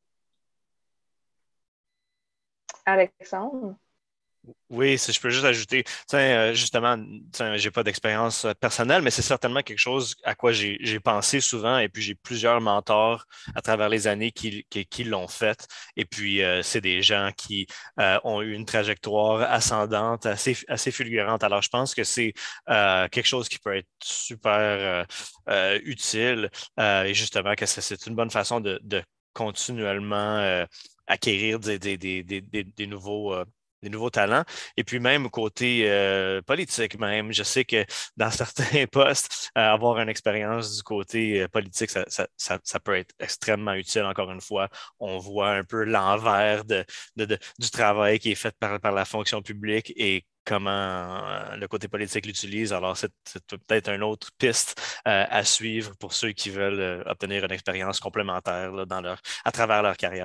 Alexandre? Oui, si je peux juste ajouter, euh, justement, je n'ai pas d'expérience personnelle, mais c'est certainement quelque chose à quoi j'ai, j'ai pensé souvent et puis j'ai plusieurs mentors à travers les années qui, qui, qui l'ont fait. Et puis, euh, c'est des gens qui euh, ont eu une trajectoire ascendante assez, assez fulgurante. Alors, je pense que c'est euh, quelque chose qui peut être super euh, euh, utile euh, et justement que c'est une bonne façon de, de continuellement euh, acquérir des, des, des, des, des nouveaux... Euh, des nouveaux talents. Et puis même côté euh, politique même, je sais que dans certains postes, euh, avoir une expérience du côté euh, politique, ça, ça, ça, ça peut être extrêmement utile. Encore une fois, on voit un peu l'envers de, de, de, du travail qui est fait par, par la fonction publique et comment euh, le côté politique l'utilise. Alors, c'est, c'est peut-être une autre piste euh, à suivre pour ceux qui veulent euh, obtenir une expérience complémentaire là, dans leur, à travers leur carrière.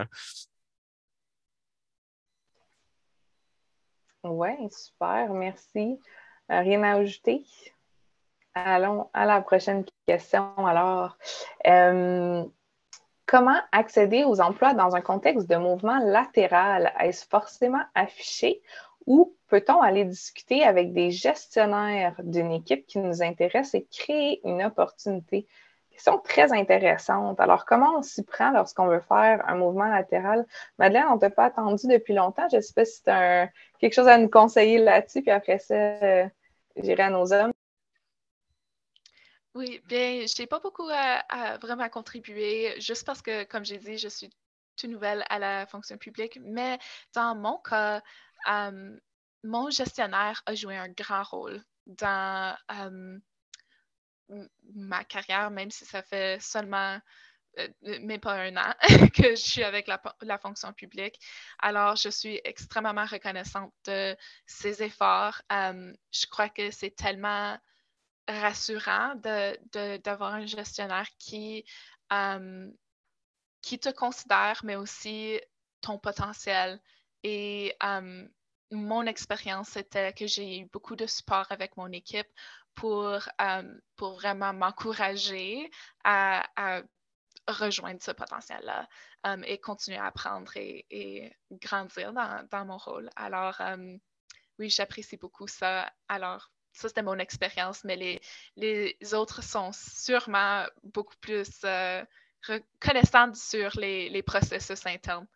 Oui, super, merci. Euh, rien à ajouter? Allons à la prochaine question. Alors, euh, comment accéder aux emplois dans un contexte de mouvement latéral? Est-ce forcément affiché ou peut-on aller discuter avec des gestionnaires d'une équipe qui nous intéresse et créer une opportunité? Question très intéressante. Alors, comment on s'y prend lorsqu'on veut faire un mouvement latéral? Madeleine, on ne t'a pas attendu depuis longtemps. Je ne sais pas si tu as quelque chose à nous conseiller là-dessus, puis après ça, euh, j'irai à nos hommes. Oui, bien, je n'ai pas beaucoup à, à vraiment contribuer, juste parce que, comme j'ai dit, je suis toute nouvelle à la fonction publique, mais dans mon cas, euh, mon gestionnaire a joué un grand rôle dans euh, m- ma carrière, même si ça fait seulement euh, même pas un an que je suis avec la, la fonction publique. Alors, je suis extrêmement reconnaissante de ses efforts. Euh, je crois que c'est tellement rassurant de, de- d'avoir un gestionnaire qui, euh, qui te considère, mais aussi ton potentiel. Et euh, mon expérience, c'était que j'ai eu beaucoup de support avec mon équipe pour, euh, pour vraiment m'encourager à, à rejoindre ce potentiel-là um, et continuer à apprendre et, et grandir dans, dans, mon rôle. Alors, um, oui, j'apprécie beaucoup ça. Alors, ça, c'était mon expérience, mais les, les autres sont sûrement beaucoup plus euh, reconnaissants sur les, les processus internes.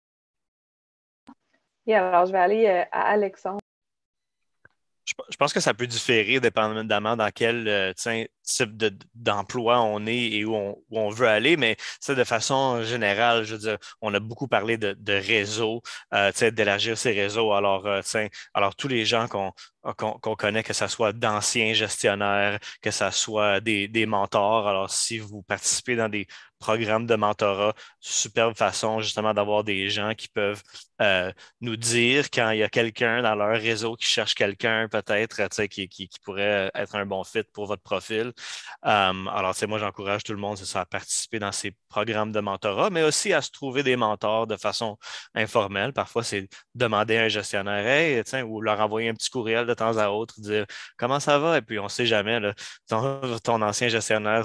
Et alors, je vais aller euh, à Alexandre. Je pense que ça peut différer dépendamment dans quel euh, type de, d'emploi on est et où on, où on veut aller, mais de façon générale, je veux dire, on a beaucoup parlé de, de réseaux, euh, d'élargir ces réseaux. Alors, euh, alors tous les gens qu'on qu'on qu'on connaît, que ce soit d'anciens gestionnaires, que ce soit des, des mentors. Alors, si vous participez dans des programmes de mentorat, superbe façon justement d'avoir des gens qui peuvent euh, nous dire quand il y a quelqu'un dans leur réseau qui cherche quelqu'un peut-être qui, qui, qui pourrait être un bon fit pour votre profil. Um, alors, moi, j'encourage tout le monde ça, à participer dans ces programmes de mentorat, mais aussi à se trouver des mentors de façon informelle. Parfois, c'est demander à un gestionnaire hey, ou leur envoyer un petit courriel de temps à autre, dire comment ça va, et puis on ne sait jamais, là, ton, ton ancien gestionnaire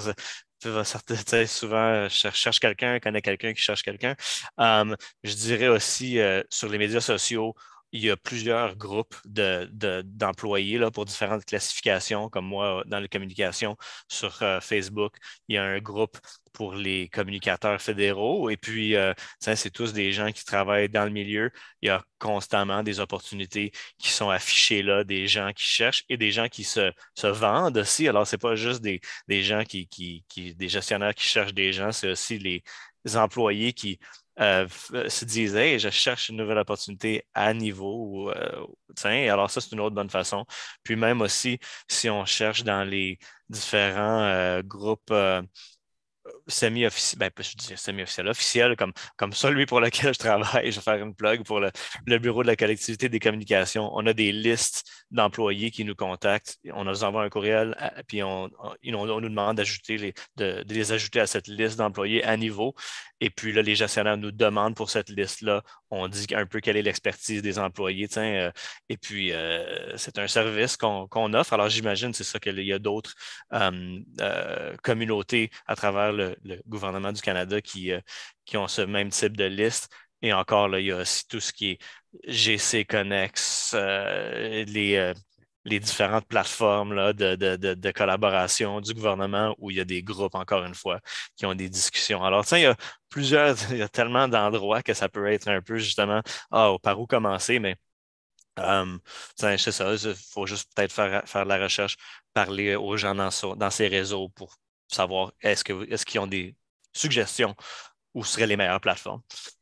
souvent cherche, cherche quelqu'un, connaît quelqu'un qui cherche quelqu'un. Um, je dirais aussi euh, sur les médias sociaux, il y a plusieurs groupes de, de, d'employés là, pour différentes classifications, comme moi dans les communications sur euh, Facebook. Il y a un groupe pour les communicateurs fédéraux et puis euh, c'est tous des gens qui travaillent dans le milieu. Il y a constamment des opportunités qui sont affichées là, des gens qui cherchent et des gens qui se, se vendent aussi. Alors, c'est pas juste des, des gens qui, qui, qui, des gestionnaires qui cherchent des gens, c'est aussi les employés qui euh, se disent hey, je cherche une nouvelle opportunité à niveau. Euh, tiens, alors ça, c'est une autre bonne façon. Puis même aussi, si on cherche dans les différents euh, groupes euh, semi-officiel, ben, je dis semi-officiel, officiel, comme, comme celui pour lequel je travaille. Je vais faire une plug pour le, le bureau de la collectivité des communications. On a des listes d'employés qui nous contactent. On nous envoie un courriel, à, puis on, on, on nous demande d'ajouter les, de, de les ajouter à cette liste d'employés à niveau. Et puis là, les gestionnaires nous demandent pour cette liste-là, on dit un peu quelle est l'expertise des employés. Euh, et puis, euh, c'est un service qu'on qu'on offre. Alors, j'imagine, c'est ça qu'il y a d'autres euh, euh, communautés à travers le, le gouvernement du Canada qui, euh, qui ont ce même type de liste. Et encore, là, il y a aussi tout ce qui est G C Connex, euh, les, euh, les différentes plateformes là, de, de, de, de collaboration du gouvernement où il y a des groupes, encore une fois, qui ont des discussions. Alors, tiens, il y a plusieurs, il y a tellement d'endroits que ça peut être un peu justement, ah, par où commencer, mais um, c'est ça, il faut juste peut-être faire, faire de la recherche, parler aux gens dans, so, dans ces réseaux pour savoir est-ce que, est-ce qu'ils ont des suggestions où seraient les meilleures plateformes.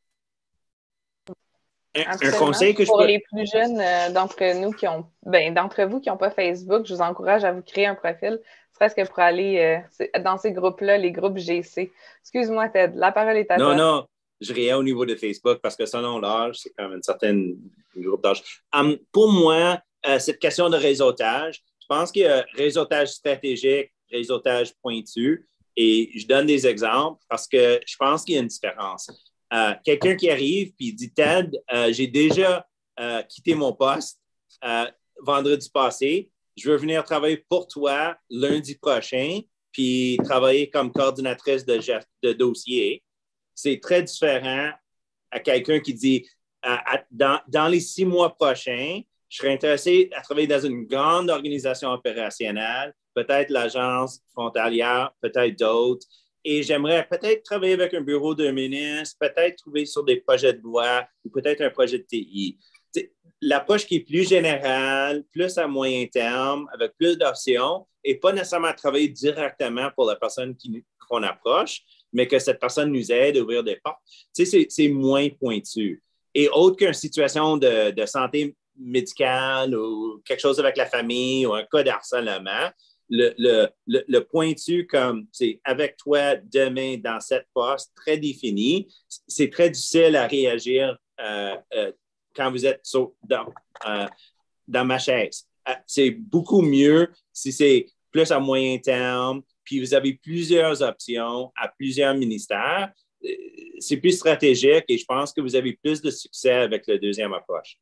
Un, un conseil que je Pour peux... les plus jeunes euh, d'entre nous qui ont, ben, d'entre vous qui n'ont pas Facebook, je vous encourage à vous créer un profil, serait-ce que pour aller euh, dans ces groupes-là, les groupes G C. Excuse-moi, Ted, la parole est à non, toi. Non, non, je riais au niveau de Facebook parce que selon l'âge, c'est quand même une certaine groupe d'âge. Um, pour moi, euh, cette question de réseautage, je pense qu'il y a réseautage stratégique, réseautage pointu, et je donne des exemples parce que je pense qu'il y a une différence. Euh, quelqu'un qui arrive et dit Ted, euh, j'ai déjà euh, quitté mon poste euh, vendredi passé, je veux venir travailler pour toi lundi prochain, puis travailler comme coordinatrice de, de dossier. C'est très différent à quelqu'un qui dit à, à, dans, dans les six mois prochains, je serais intéressé à travailler dans une grande organisation opérationnelle, peut-être l'agence frontalière, peut-être d'autres. Et j'aimerais peut-être travailler avec un bureau de ministre, peut-être trouver sur des projets de loi ou peut-être un projet de T I. l'approche qui est plus générale, plus à moyen terme, avec plus d'options, et pas nécessairement travailler directement pour la personne qui, qu'on approche, mais que cette personne nous aide à ouvrir des portes, tu sais, c'est, c'est moins pointu. Et autre qu'une situation de, de santé médicale ou quelque chose avec la famille ou un cas d'harcèlement, le, le, le, le pointu comme c'est avec toi demain dans cette poste très définie, c'est très difficile à réagir euh, euh, quand vous êtes sur, dans, euh, dans ma chaise. C'est beaucoup mieux si c'est plus à moyen terme, puis vous avez plusieurs options à plusieurs ministères. C'est plus stratégique et je pense que vous avez plus de succès avec la deuxième approche.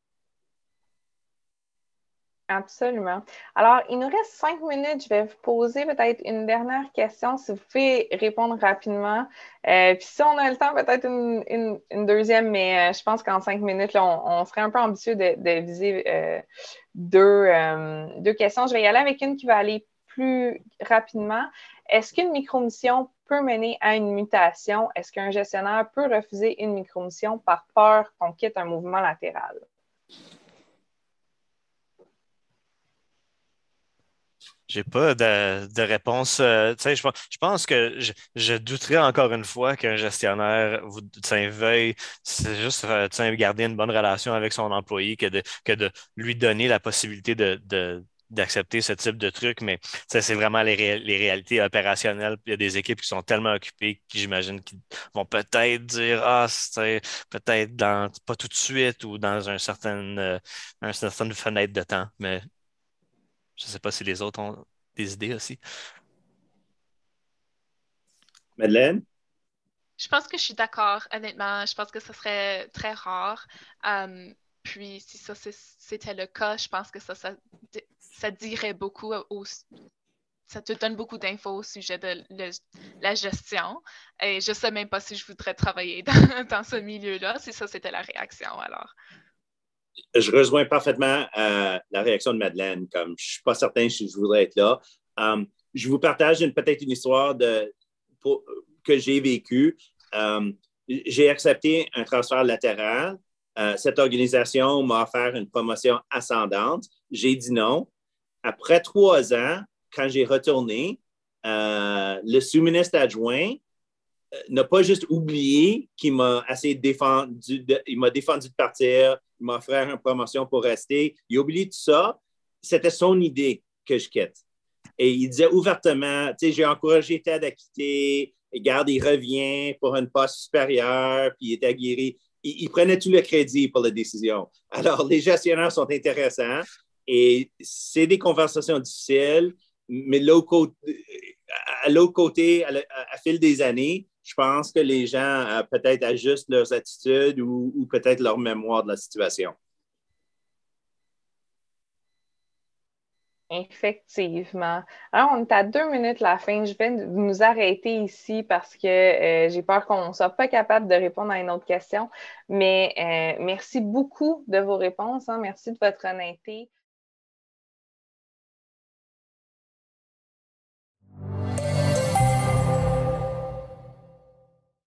Absolument. Alors, il nous reste cinq minutes. Je vais vous poser peut-être une dernière question, si vous pouvez répondre rapidement. Euh, puis si on a le temps, peut-être une, une, une deuxième, mais euh, je pense qu'en cinq minutes, là, on, on serait un peu ambitieux de, de viser euh, deux, euh, deux questions. Je vais y aller avec une qui va aller plus rapidement. Est-ce qu'une micromission peut mener à une mutation? Est-ce qu'un gestionnaire peut refuser une micromission par peur qu'on quitte un mouvement latéral? J'ai pas de, de réponse. Euh, tu sais, je, je pense que je, je douterais encore une fois qu'un gestionnaire vous, tu sais, veuille c'est juste euh, tu sais, garder une bonne relation avec son employé que de, que de lui donner la possibilité de, de, d'accepter ce type de truc. Mais tu sais, c'est vraiment les, ré, les réalités opérationnelles. Il y a des équipes qui sont tellement occupées qui, j'imagine, qui vont peut-être dire Ah, c'est peut-être dans pas tout de suite ou dans un certain, euh, une certaine fenêtre de temps. Mais je ne sais pas si les autres ont des idées aussi. Madeleine? Je pense que je suis d'accord, honnêtement. Je pense que ce serait très rare. Um, puis, si ça c'était le cas, je pense que ça, ça, ça dirait beaucoup, au, ça te donne beaucoup d'infos au sujet de le, la gestion. Et je ne sais même pas si je voudrais travailler dans, dans ce milieu-là, si ça c'était la réaction, alors. Je rejoins parfaitement euh, la réaction de Madeleine, comme je ne suis pas certain si je voudrais être là. Um, je vous partage une, peut-être une histoire de, pour, que j'ai vécue. Um, j'ai accepté un transfert latéral. Euh, cette organisation m'a offert une promotion ascendante. J'ai dit non. Après trois ans, quand j'ai retourné, euh, le sous-ministre adjoint n'a pas juste oublié qu'il m'a assez défendu, de, il m'a défendu de partir, il m'a offert une promotion pour rester. Il a oublié tout ça. C'était son idée que je quitte. Et il disait ouvertement, tu sais, j'ai encouragé Ted à quitter, et garde, il revient pour un poste supérieur, puis il est aguerri. Il, il prenait tout le crédit pour la décision. Alors, les gestionnaires sont intéressants et c'est des conversations difficiles, mais l'autre côté, à l'autre côté, à, à, à fil des années, je pense que les gens euh, peut-être ajustent leurs attitudes ou, ou peut-être leur mémoire de la situation. Effectivement. Alors, on est à deux minutes la fin. Je vais nous arrêter ici parce que euh, j'ai peur qu'on ne soit pas capable de répondre à une autre question. Mais euh, merci beaucoup de vos réponses. Hein. Merci de votre honnêteté.